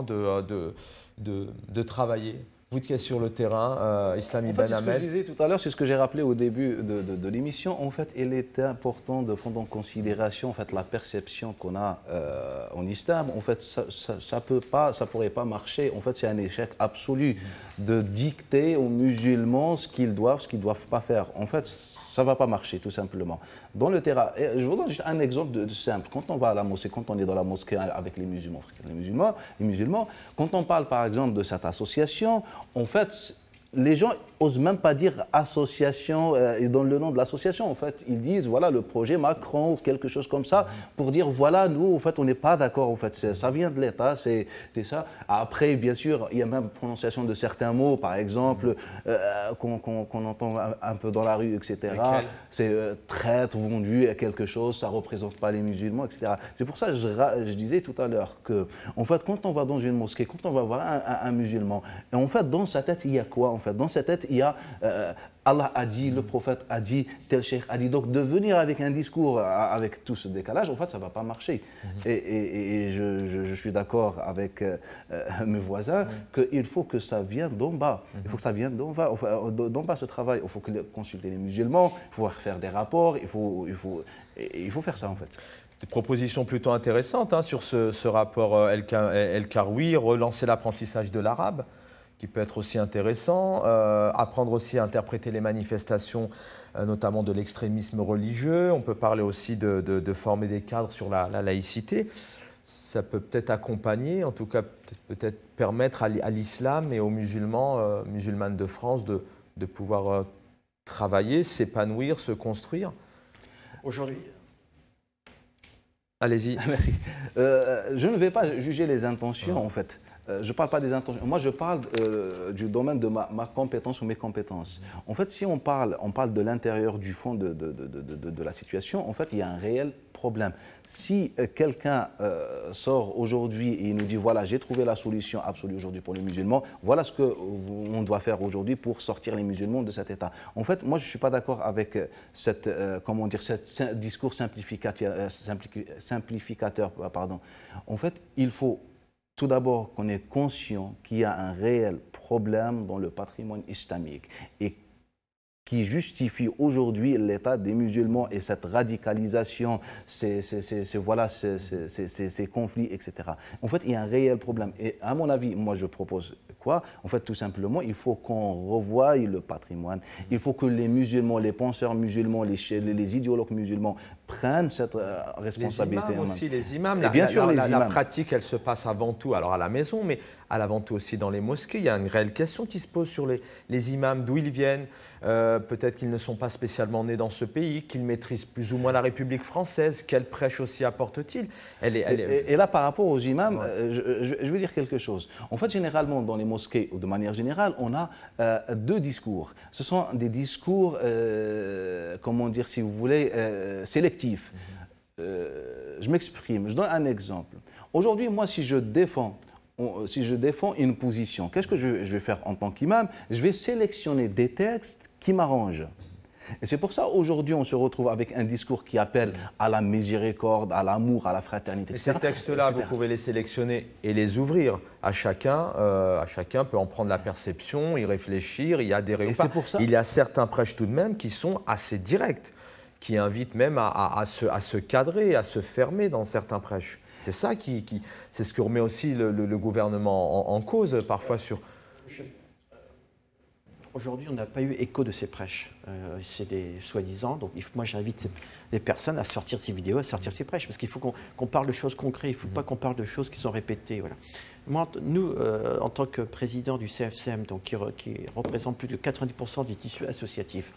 de travailler? Vous qui êtes sur le terrain, Islami Ben Ahmed. Ce que je disais tout à l'heure, c'est ce que j'ai rappelé au début de l'émission. En fait, il est important de prendre en considération la perception qu'on a en islam. En fait, ça pourrait pas marcher. En fait, c'est un échec absolu de dicter aux musulmans ce qu'ils doivent pas faire. En fait, ça ne va pas marcher, tout simplement. Dans le terrain, je vous donne juste un exemple de simple. Quand on va à la mosquée, quand on est dans la mosquée avec les musulmans, quand on parle par exemple de cette association, en fait, les gens n'osent même pas dire association, ils donnent le nom de l'association. En fait, ils disent voilà le projet Macron ou quelque chose comme ça pour dire voilà nous en fait on n'est pas d'accord. En fait, ça vient de l'État, c'est ça. Après, bien sûr, il y a même prononciation de certains mots, par exemple qu'on entend un peu dans la rue, etc. C'est traître, vendu à quelque chose, ça représente pas les musulmans, etc. C'est pour ça que je disais tout à l'heure que en fait quand on va dans une mosquée, quand on va voir un musulman, et en fait dans sa tête il y a quoi en fait? Dans sa tête il y a Allah a dit, le prophète a dit, tel cheikh a dit. Donc de venir avec un discours avec tout ce décalage, en fait, ça ne va pas marcher. Et je suis d'accord avec mes voisins qu'il faut que ça vienne d'en bas. Il faut que ça vienne d'en bas. D'en bas ce travail, il faut consulter les musulmans, il faut faire des rapports, il faut faire ça en fait. Des propositions plutôt intéressantes sur ce rapport El Karoui, relancer l'apprentissage de l'arabe, qui peut être aussi intéressant. Apprendre aussi à interpréter les manifestations, notamment de l'extrémisme religieux. On peut parler aussi de former des cadres sur la laïcité. Ça peut peut-être accompagner, en tout cas peut-être permettre à l'islam et aux musulmans, musulmanes de France de pouvoir travailler, s'épanouir, se construire. Aujourd'hui, allez-y. Merci. Je ne vais pas juger les intentions, en fait. Je ne parle pas des intentions. Moi, je parle du domaine de ma compétence ou mes compétences. En fait, si on parle de l'intérieur du fond de la situation, en fait, il y a un réel problème. Si quelqu'un sort aujourd'hui et nous dit, voilà, j'ai trouvé la solution absolue aujourd'hui pour les musulmans, voilà ce qu'on doit faire aujourd'hui pour sortir les musulmans de cet état. En fait, moi, je ne suis pas d'accord avec cette, comment dire, ce discours simplificateur. Pardon. En fait, il faut tout d'abord qu'on est conscient qu'il y a un réel problème dans le patrimoine islamique et qui justifie aujourd'hui l'état des musulmans et cette radicalisation, ces conflits, etc. En fait, il y a un réel problème. Et à mon avis, moi je propose quoi? En fait, tout simplement, il faut qu'on revoie le patrimoine. Il faut que les musulmans, les penseurs musulmans, les idéologues musulmans prennent cette responsabilité. Les imams aussi, les imams. Et bien sûr, les imams. La pratique, elle se passe avant tout, alors à la maison, mais avant tout aussi dans les mosquées. Il y a une réelle question qui se pose sur les imams, d'où ils viennent. Peut-être qu'ils ne sont pas spécialement nés dans ce pays, qu'ils maîtrisent plus ou moins la République française. Quelle prêche aussi apportent-ils? Et là, par rapport aux imams, je veux dire quelque chose. En fait, généralement, dans les mosquées, ou de manière générale, on a deux discours. Ce sont des discours, comment dire, si vous voulez, sélectifs. Je m'exprime, je donne un exemple. Aujourd'hui, moi, si je défends une position, qu'est-ce que je vais faire en tant qu'imam? Je vais sélectionner des textes qui m'arrangent. Et c'est pour ça aujourd'hui on se retrouve avec un discours qui appelle à la miséricorde, à l'amour, à la fraternité, etc. Et ces textes-là, vous pouvez les sélectionner et les ouvrir à chacun. Chacun peut en prendre la perception, y réfléchir, y adhérer ou pas. Il y a certains prêches tout de même qui sont assez directs, qui invitent même à se cadrer, à se fermer dans certains prêches. C'est ça c'est ce que remet aussi le gouvernement en cause parfois sur. Aujourd'hui, on n'a pas eu écho de ces prêches. C'est des soi-disant. Donc, moi, j'invite les personnes à sortir ces vidéos, à sortir ces prêches, parce qu'il faut qu'on parle de choses concrètes. Il ne faut pas qu'on parle de choses qui sont répétées. Voilà. Moi, nous, en tant que président du CFCM, donc qui représente plus de 90% du tissu associatif,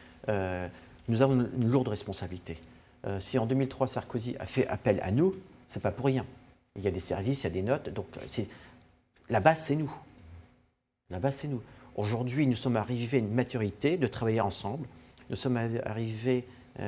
nous avons une lourde responsabilité. Si en 2003 Sarkozy a fait appel à nous, c'est pas pour rien. Il y a des services, il y a des notes. Donc, la base, c'est nous. La base, c'est nous. Aujourd'hui, nous sommes arrivés à une maturité de travailler ensemble. Nous sommes arrivés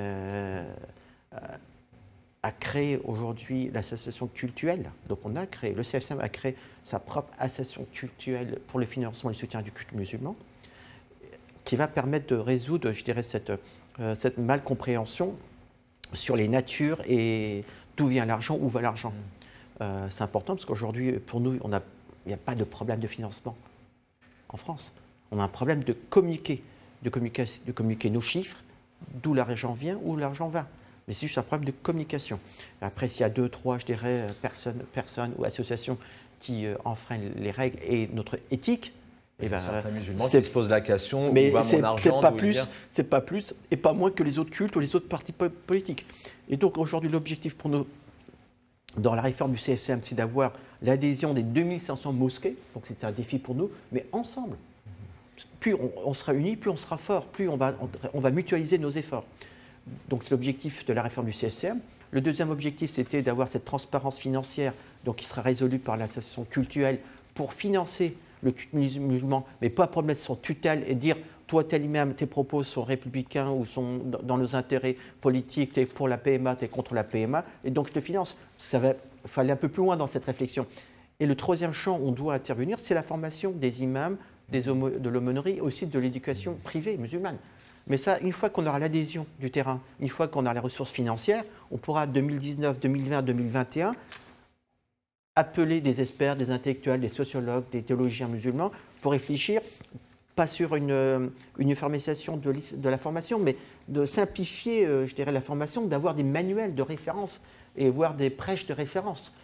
à créer aujourd'hui l'association cultuelle. Donc, le CFCM a créé sa propre association cultuelle pour le financement et le soutien du culte musulman, qui va permettre de résoudre, je dirais, cette malcompréhension sur les natures et d'où vient l'argent, où va l'argent. C'est important parce qu'aujourd'hui, pour nous, il n'y a pas de problème de financement en France. On a un problème de communiquer nos chiffres, d'où l'argent vient, où l'argent va. Mais c'est juste un problème de communication. Après, s'il y a 2, 3, je dirais, personnes ou associations qui enfreignent les règles et notre éthique, certains musulmans qui se posent la question, mais où va mon argent, c'est pas plus et pas moins que les autres cultes ou les autres partis politiques. Et donc aujourd'hui, l'objectif pour nous, dans la réforme du CFCM, c'est d'avoir l'adhésion des 2500 mosquées. Donc c'est un défi pour nous, mais ensemble. Plus on sera unis, plus on sera fort, plus on va mutualiser nos efforts. Donc c'est l'objectif de la réforme du CFCM. Le deuxième objectif, c'était d'avoir cette transparence financière, donc qui sera résolue par l'association cultuelle pour financer le culte musulman, mais pas pour le mettre sur tutelle et dire toi, tel imam, tes propos sont républicains ou sont dans nos intérêts politiques, tu es pour la PMA, tu es contre la PMA, et donc je te finance. Il fallait un peu plus loin dans cette réflexion. Et le troisième champ où on doit intervenir, c'est la formation des imams, de l'aumônerie, aussi de l'éducation privée musulmane. Mais ça, une fois qu'on aura l'adhésion du terrain, une fois qu'on a les ressources financières, on pourra 2019, 2020, 2021 appeler des experts, des intellectuels, des sociologues, des théologiens musulmans pour réfléchir, pas sur une uniformisation de la formation, mais de simplifier, je dirais, la formation, d'avoir des manuels de référence et voire des prêches de référence.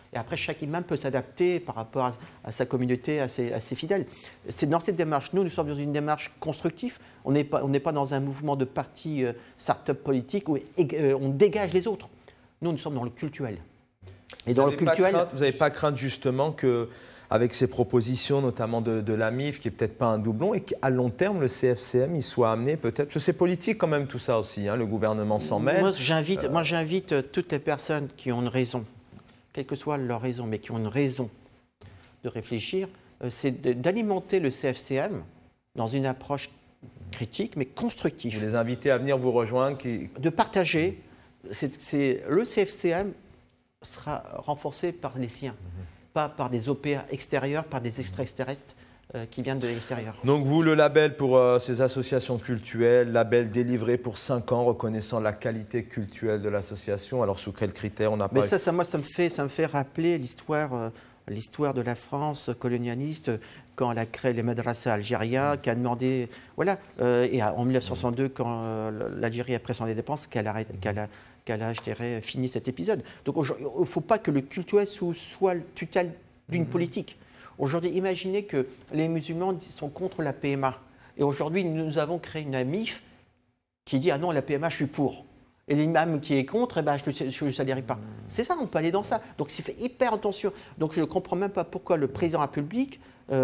Et après, chaque imam peut s'adapter par rapport à sa communauté, à ses fidèles. C'est dans cette démarche. Nous sommes dans une démarche constructive. On n'est pas dans un mouvement de parti start-up politique où on dégage les autres. Nous sommes dans le cultuel. Et dans le cultuel, vous n'avez pas crainte justement que, avec ces propositions, notamment de l'AMIF, qui n'est peut-être pas un doublon, et qu'à long terme, le CFCM, il soit amené peut-être... Parce que c'est politique quand même tout ça aussi, hein, le gouvernement s'en mêle. Moi, j'invite toutes les personnes qui ont une raison, quelle que soit leur raison, mais qui ont une raison de réfléchir, c'est d'alimenter le CFCM dans une approche critique, mais constructive. Vous les invitez à venir vous rejoindre De partager. Le CFCM sera renforcé par les siens. Pas par des OPA extérieurs, par des extraterrestres qui viennent de l'extérieur. Donc vous, le label pour ces associations cultuelles, label délivré pour 5 ans, reconnaissant la qualité cultuelle de l'association. Alors sous quels critères on n'a pas... Mais ça, moi, ça me fait rappeler l'histoire de la France colonialiste quand elle a créé les madrasas algériens, qui a demandé... Voilà. Et en 1962, quand l'Algérie a pris son indépendance, qu'elle a, je dirais, fini cet épisode. Donc il ne faut pas que le cultuel soit le tutelle d'une politique. Aujourd'hui, imaginez que les musulmans sont contre la PMA. Et aujourd'hui, nous avons créé une AMIF qui dit « Ah non, la PMA, je suis pour ». Et l'imam qui est contre, eh ben, je ne le salirai pas. C'est ça, on peut aller dans ça. Donc, il fait hyper attention. Donc, je ne comprends même pas pourquoi le président de la République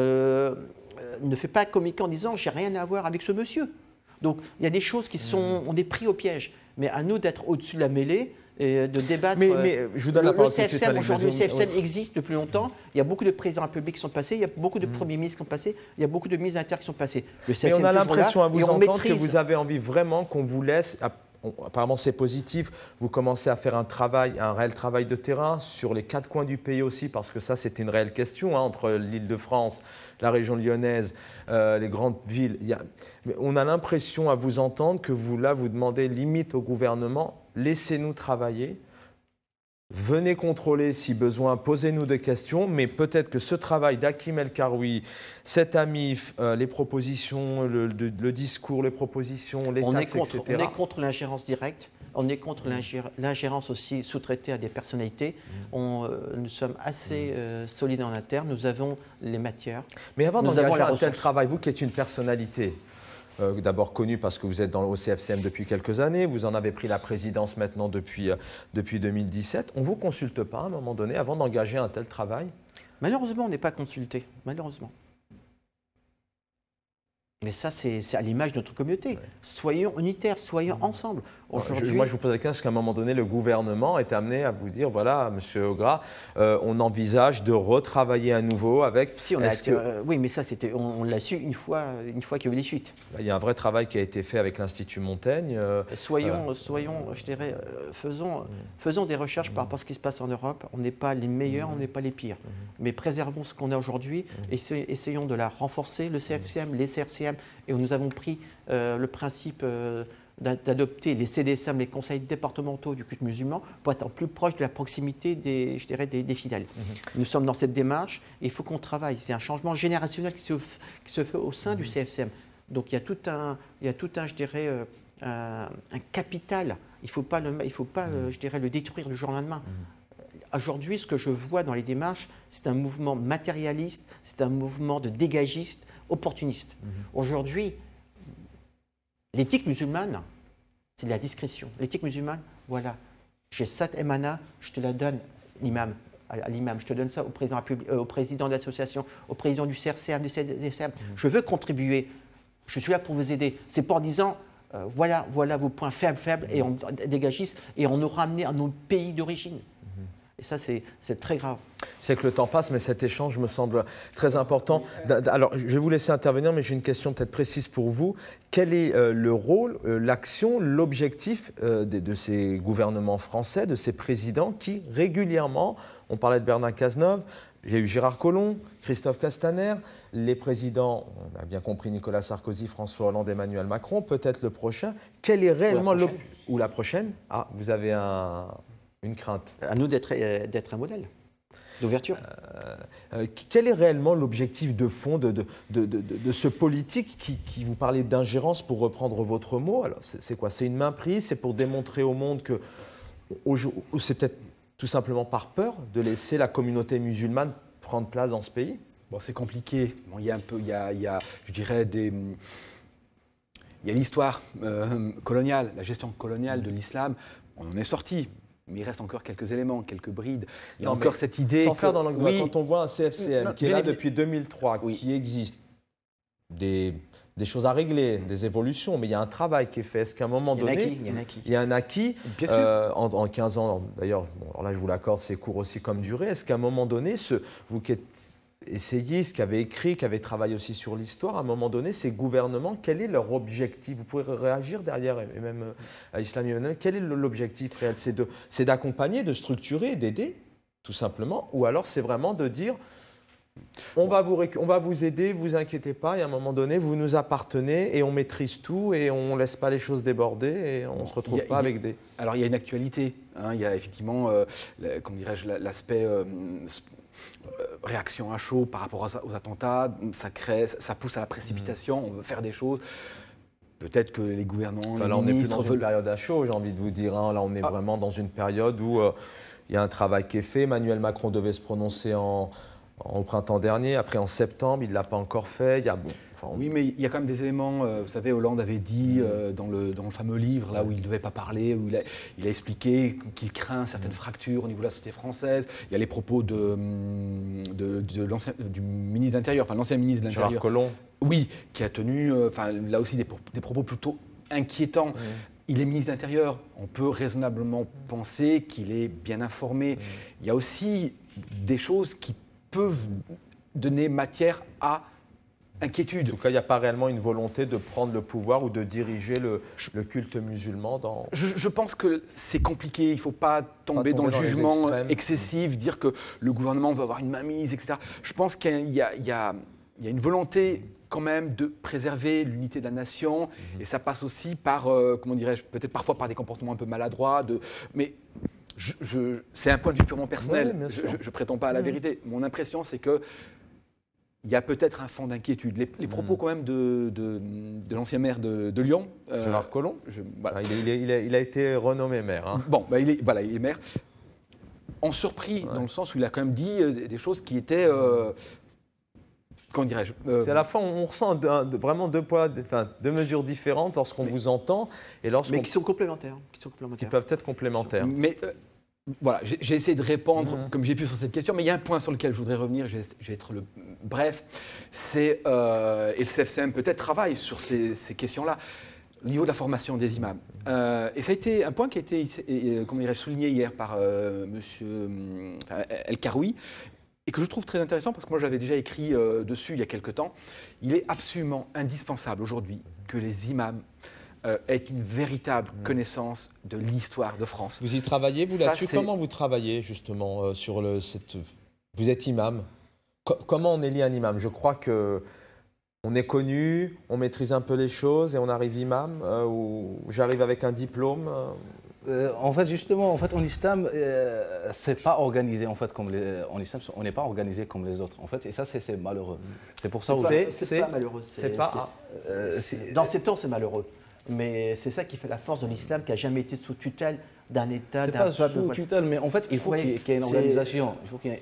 ne fait pas communiquer en disant « j'ai rien à voir avec ce monsieur ». Donc, il y a des choses qui ont des prix au piège. Mais à nous d'être au-dessus de la mêlée et de débattre. Mais je vous donne la parole. Le CFCM, aujourd'hui, le CFCM existe depuis longtemps. Il y a beaucoup de présidents de la République qui sont passés, il y a beaucoup de premiers ministres qui sont passés, il y a beaucoup de ministres d'Inter qui sont passés. Mais on a l'impression à vous entendre que vous avez envie vraiment qu'on vous laisse... Apparemment, c'est positif. Vous commencez à faire un réel travail de terrain sur les 4 coins du pays aussi, parce que ça, c'était une réelle question entre l'Île-de-France, la région lyonnaise, les grandes villes. Mais on a l'impression à vous entendre que vous demandez limite au gouvernement, laissez-nous travailler. Venez contrôler si besoin, posez-nous des questions, mais peut-être que ce travail d'Hakim El Karoui, cet AMIF, les propositions, le discours, les propositions, les taxes, etc. On est contre l'ingérence directe, on est contre l'ingérence aussi sous-traitée à des personnalités. Nous sommes assez solides en interne, nous avons les matières. Mais avant d'engager un tel travail, vous qui êtes une personnalité, d'abord connu parce que vous êtes au CFCM depuis quelques années, vous en avez pris la présidence maintenant depuis 2017. On ne vous consulte pas à un moment donné avant d'engager un tel travail? Malheureusement, on n'est pas consulté, malheureusement. Mais ça, c'est à l'image de notre communauté. Ouais. Soyons unitaires, soyons ensemble. Moi, je vous pose la question, est-ce qu'à un moment donné, le gouvernement est amené à vous dire, voilà, M. Ogras, on envisage de retravailler à nouveau avec... Si, oui, mais ça, on l'a su une fois qu'il y a eu des suites. Il y a un vrai travail qui a été fait avec l'Institut Montaigne. Soyons, je dirais, faisons des recherches par rapport à ce qui se passe en Europe. On n'est pas les meilleurs, on n'est pas les pires. Mais préservons ce qu'on a aujourd'hui, essayons de la renforcer, le CFCM, les CRCM, et nous avons pris le principe d'adopter les CDSM, les conseils départementaux du culte musulman, pour être plus proche de la proximité des fidèles. Nous sommes dans cette démarche et il faut qu'on travaille. C'est un changement générationnel qui se fait au sein du CFCM. Donc il y a tout un je dirais, un capital. Il ne faut pas, je dirais, le détruire du jour au lendemain. Aujourd'hui, ce que je vois dans les démarches, c'est un mouvement matérialiste, c'est un mouvement de dégagiste, opportuniste. Aujourd'hui, l'éthique musulmane, c'est de la discrétion. L'éthique musulmane, voilà, j'ai 7 émanas, je te la donne, l'imam, à l'imam, je te donne ça au président de l'association, au président du CRCM, du CDSM. Je veux contribuer, je suis là pour vous aider. C'est pas en disant, voilà vos points faibles, et on dégagisse, et on nous ramener à nos pays d'origine. Et ça, c'est très grave. C'est que le temps passe, mais cet échange me semble très important. Alors, je vais vous laisser intervenir, mais j'ai une question peut-être précise pour vous. Quel est le rôle, l'action, l'objectif de ces gouvernements français, de ces présidents qui, régulièrement, on parlait de Bernard Cazeneuve, il y a eu Gérard Collomb, Christophe Castaner, les présidents, on a bien compris Nicolas Sarkozy, François Hollande, Emmanuel Macron, peut-être le prochain. Quel est réellement ou la prochaine? Ah, vous avez une crainte. À nous d'être un modèle d'ouverture. Quel est réellement l'objectif de fond de ce politique qui vous parlait d'ingérence, pour reprendre votre mot? Alors, c'est quoi? C'est une main prise? C'est pour démontrer au monde que c'est peut-être tout simplement par peur de laisser la communauté musulmane prendre place dans ce pays? Bon, c'est compliqué. Bon, il y a un peu, il y a, je dirais, il y a l'histoire coloniale, la gestion coloniale de l'islam. On en est sorti. Mais il reste encore quelques éléments, quelques brides. Il y a encore cette idée. Sans faire dans l'angle, quand on voit un CFCM qui est là depuis 2003, oui, qui existe, des choses à régler, des évolutions, mais il y a un travail qui est fait. Est-ce qu'à un moment donné, il y a un acquis, bien sûr. En 15 ans, d'ailleurs, bon, alors là je vous l'accorde, c'est court aussi comme durée, est-ce qu'à un moment donné, vous qui êtes essayiste, qui avez écrit, qui avez travaillé aussi sur l'histoire, à un moment donné, ces gouvernements, quel est leur objectif? Vous pouvez réagir derrière, et même à Islam Yemen, quel est l'objectif réel? C'est d'accompagner, de structurer, d'aider, tout simplement, ou alors c'est vraiment de dire on va vous aider, vous inquiétez pas, et à un moment donné, vous nous appartenez et on maîtrise tout et on ne laisse pas les choses déborder et on ne se retrouve pas avec des... Alors il y a une actualité, hein, il y a effectivement, comment dirais-je, l'aspect réaction à chaud par rapport aux attentats, ça pousse à la précipitation, on veut faire des choses. Peut-être que les gouvernants, enfin, là, on n'est plus dans une période à chaud, j'ai envie de vous dire. Hein. Là, on est vraiment dans une période où il y a un travail qui est fait. Emmanuel Macron devait se prononcer au printemps dernier, après en septembre, il ne l'a pas encore fait. Oui, mais il y a quand même des éléments, vous savez, Hollande avait dit dans le fameux livre, là où il ne devait pas parler, où il a expliqué qu'il craint certaines fractures au niveau de la société française. Il y a les propos du ministre de l'Intérieur, enfin l'ancien ministre de l'Intérieur. Gérard Collomb. Oui, qui a tenu, là aussi, des propos plutôt inquiétants. Il est ministre de l'Intérieur, on peut raisonnablement penser qu'il est bien informé. Il y a aussi des choses qui peuvent donner matière à inquiétude. En tout cas, il n'y a pas réellement une volonté de prendre le pouvoir ou de diriger le culte musulman dans... Je pense que c'est compliqué, il ne faut pas tomber dans le jugement excessif, dire que le gouvernement va avoir une mainmise, etc. Je pense qu'il y a une volonté quand même de préserver l'unité de la nation, et ça passe aussi par, comment dirais-je, peut-être parfois par des comportements un peu maladroits, mais... c'est un point de vue purement personnel, je ne prétends pas à la vérité. Mon impression, c'est qu'il y a peut-être un fond d'inquiétude. Les propos quand même de l'ancien maire de Lyon. Gérard Collomb, voilà. Il a été renommé maire. Hein. Bon, il est maire. En surpris, dans le sens où il a quand même dit des choses qui étaient... comment dirais-je C'est à la fin, on ressent vraiment deux mesures différentes lorsqu'on vous entend et lorsqu'on... Mais qui sont complémentaires. Qui peuvent être complémentaires. Mais voilà, j'ai essayé de répondre comme j'ai pu sur cette question, mais il y a un point sur lequel je voudrais revenir, je vais être bref, c'est, et le CFCM peut-être travaille sur ces questions-là, au niveau de la formation des imams. Et ça a été un point qui a été souligné hier par M. El Karoui, et que je trouve très intéressant parce que moi j'avais déjà écrit dessus il y a quelque temps. Il est absolument indispensable aujourd'hui que les imams aient une véritable connaissance de l'histoire de France. Vous y travaillez, vous, là-dessus? Comment vous travaillez justement sur cette... Vous êtes imam. Comment on élit un imam? Je crois qu'on est connu, on maîtrise un peu les choses et on arrive imam, ou j'arrive avec un diplôme En fait, justement, en islam, c'est pas organisé en islam, on n'est pas organisé comme les autres. En fait, et ça, c'est malheureux. C'est pour ça. C'est pas malheureux. Dans ces temps, c'est malheureux. Mais c'est ça qui fait la force de l'islam, qui a jamais été sous tutelle d'un État, d'un peuple. C'est pas sous tutelle, mais en fait, il faut qu'il y ait une organisation.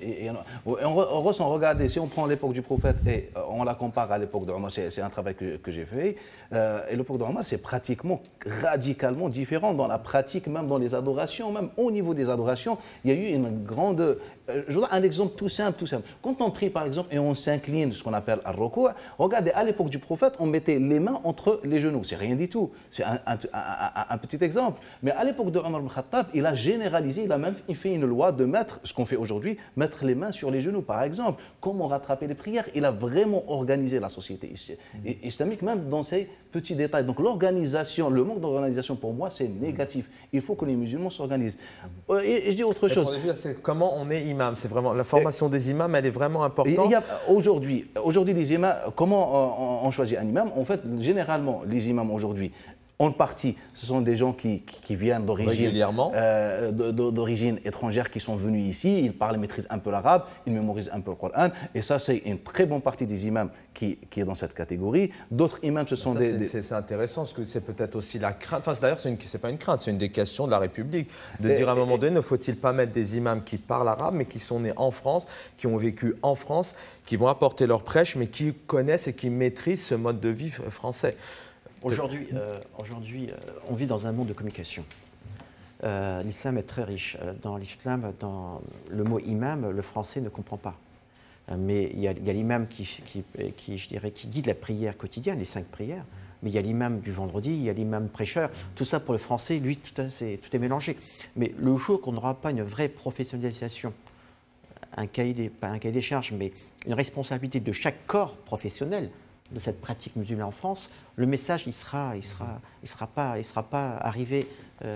On regarde, si on prend l'époque du prophète et on la compare à l'époque d'Omar, c'est un travail que j'ai fait. Et l'époque d'Omar, c'est pratiquement radicalement différent dans la pratique, même dans les adorations, même au niveau des adorations. Il y a eu une grande... Je vous donne un exemple tout simple. Quand on prie, par exemple, et on s'incline, ce qu'on appelle al-ruku', regardez, à l'époque du prophète, on mettait les mains entre les genoux. C'est rien du tout. C'est un petit exemple. Mais à l'époque de Omar ibn Khattab, il a généralisé, il fait une loi de mettre, ce qu'on fait aujourd'hui, mettre les mains sur les genoux, par exemple. Comment rattraper les prières? Il a vraiment organisé la société islamique, même dans ces petits détails. Donc l'organisation, le manque d'organisation, pour moi, c'est négatif. Il faut que les musulmans s'organisent. Et je dis autre chose. Comment on est imam? C'est vraiment la formation des imams, elle est vraiment importante. Aujourd'hui, les imams, comment on choisit un imam? En fait, généralement, les imams aujourd'hui, En partie, ce sont des gens qui viennent d'origine étrangère, qui sont venus ici, ils parlent et maîtrisent un peu l'arabe, ils mémorisent un peu le Coran, et ça c'est une très bonne partie des imams qui est dans cette catégorie. D'autres imams, ce sont C'est intéressant, parce que c'est peut-être aussi la crainte, enfin d'ailleurs c'est pas une crainte, c'est une des questions de la République, de dire à un moment donné, ne faut-il pas mettre des imams qui parlent arabe, mais qui sont nés en France, qui ont vécu en France, qui vont apporter leur prêche, mais qui connaissent et qui maîtrisent ce mode de vie français. Aujourd'hui, on vit dans un monde de communication. L'islam est très riche. Dans l'islam, dans le mot imam, le français ne comprend pas. Mais il y a l'imam je dirais, qui guide la prière quotidienne, les 5 prières. Mais il y a l'imam du vendredi, il y a l'imam prêcheur. Tout ça, pour le français, lui, tout est mélangé. Mais le jour qu'on n'aura pas une vraie professionnalisation, pas un cahier des charges, mais une responsabilité de chaque corps professionnel de cette pratique musulmane en France, le message il sera pas arrivé,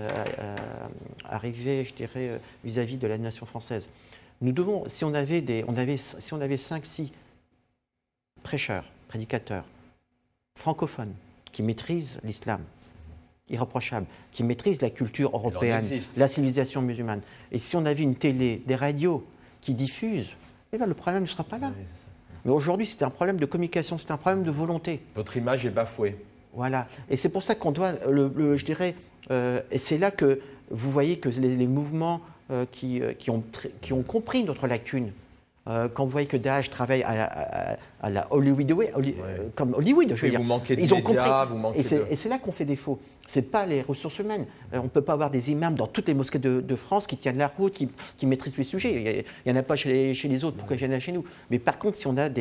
je dirais, vis-à-vis de la nation française. Nous devons, si on avait 5-6 prêcheurs, prédicateurs francophones qui maîtrisent l'islam, irréprochable, qui maîtrisent la culture européenne, la civilisation musulmane, et si on avait une télé, des radios qui diffusent, eh bien, le problème ne sera pas là. Oui, mais aujourd'hui, c'est un problème de communication, c'est un problème de volonté. Votre image est bafouée. Voilà. Et c'est pour ça qu'on doit, je dirais, et c'est là que vous voyez que les mouvements qui ont compris notre lacune, quand vous voyez que Daesh travaille à la Hollywood Way, comme Hollywood, je veux dire. Vous manquez de médias, vous manquez et c'est là qu'on fait défaut. Ce n'est pas les ressources humaines. On ne peut pas avoir des imams dans toutes les mosquées de France qui tiennent la route, qui maîtrisent tous les sujets. Il n'y en a pas chez les autres, pourquoi il y en a chez nous? Mais par contre, si on a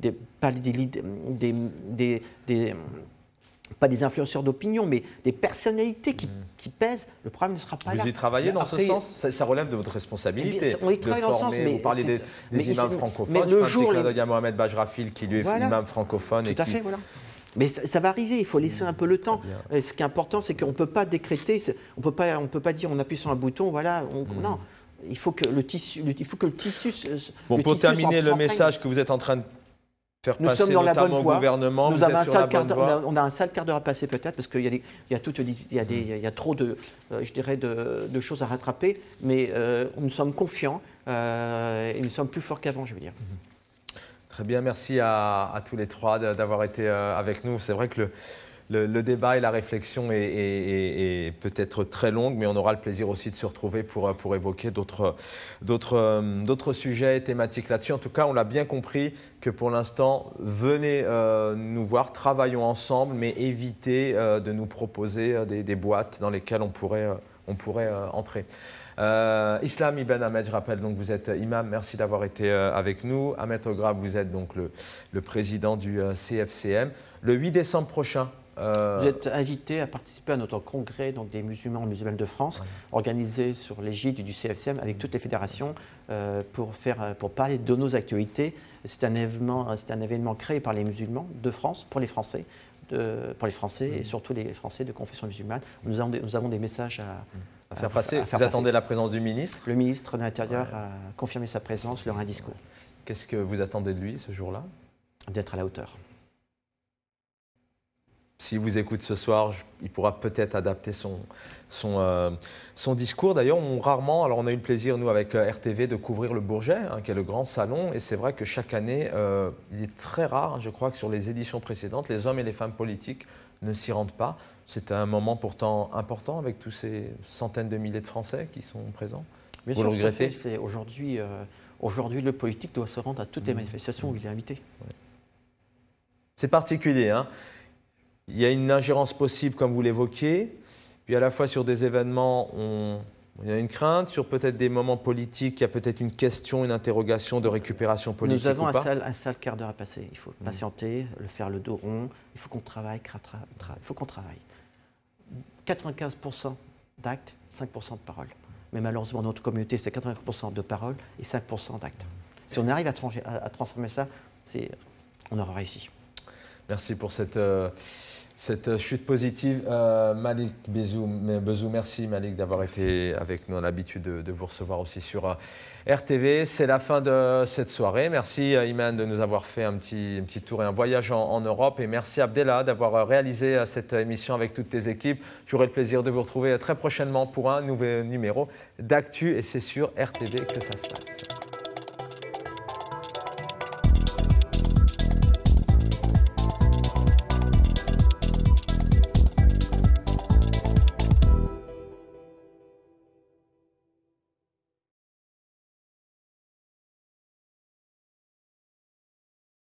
pas des influenceurs d'opinion, mais des personnalités qui pèsent, le problème ne sera pas là. Vous y travaillez dans ce sens? Ça relève de votre responsabilité. On y travaille dans ce sens. Vous parlez des imams francophones. Je fais un petit clin d'œil à Mohamed Bajrafil, qui lui est imam francophone. Tout à fait, voilà. Mais ça va arriver, il faut laisser un peu le temps. Et ce qui est important, c'est qu'on ne peut pas décréter, on ne peut pas dire on appuie sur un bouton, voilà. Non, il faut que le tissu. Bon, pour terminer le message que vous êtes en train de faire passer, nous sommes dans la bonne voie. Gouvernement, on a un sale quart d'heure à passer peut-être, parce qu'il y a trop de choses à rattraper, mais nous sommes confiants et nous sommes plus forts qu'avant, je veux dire. Très bien, merci à tous les trois d'avoir été avec nous. C'est vrai que le débat et la réflexion est peut-être très longue, mais on aura le plaisir aussi de se retrouver pour évoquer d'autres sujets et thématiques là-dessus. En tout cas, on l'a bien compris que pour l'instant, venez nous voir, travaillons ensemble, mais évitez de nous proposer des boîtes dans lesquelles on pourrait entrer. Islam Ibn Ahmed, je rappelle, donc vous êtes imam, merci d'avoir été avec nous. Ahmed Ograb, vous êtes donc le président du CFCM. Le 8 décembre prochain, vous êtes invité à participer à notre congrès donc, des musulmans et musulmanes de France, organisé sur l'égide du CFCM avec toutes les fédérations pour parler de nos actualités. C'est un événement créé par les musulmans de France, pour les Français, et surtout les Français de confession musulmane. Nous avons des messages à faire passer. Vous attendez la présence du ministre? Le ministre de l'Intérieur a confirmé sa présence lors d'un discours. Qu'est-ce que vous attendez de lui ce jour-là? D'être à la hauteur. S'il vous écoute ce soir, il pourra peut-être adapter son discours. D'ailleurs, on a eu le plaisir, nous, avec RTV, de couvrir le Bourget, qui est le grand salon. Et c'est vrai que chaque année, il est très rare, je crois que sur les éditions précédentes, les hommes et les femmes politiques ne s'y rendent pas. C'est un moment pourtant important avec tous ces centaines de milliers de Français qui sont présents. Vous le regrettez? Aujourd'hui, le politique doit se rendre à toutes les manifestations où il est invité. Ouais. C'est particulier, hein? Il y a une ingérence possible, comme vous l'évoquiez, puis à la fois sur des événements, il y a une crainte, sur peut-être des moments politiques, il y a peut-être une question, une interrogation de récupération politique. Nous avons un sale quart d'heure à passer. Il faut patienter, faire le dos rond, il faut qu'on travaille, il faut qu'on travaille. 95% d'actes, 5% de paroles. Mais malheureusement, dans notre communauté, c'est 95% de paroles et 5% d'actes. Si on arrive à transformer ça, on aura réussi. Merci pour cette cette chute positive. Malik Bezou, merci Malik d'avoir été avec nous. On a l'habitude de vous recevoir aussi sur RTV. C'est la fin de cette soirée. Merci Iman de nous avoir fait un petit tour et un voyage en Europe. Et merci Abdellah d'avoir réalisé cette émission avec toutes tes équipes. J'aurai le plaisir de vous retrouver très prochainement pour un nouveau numéro d'Actu. Et c'est sur RTV que ça se passe.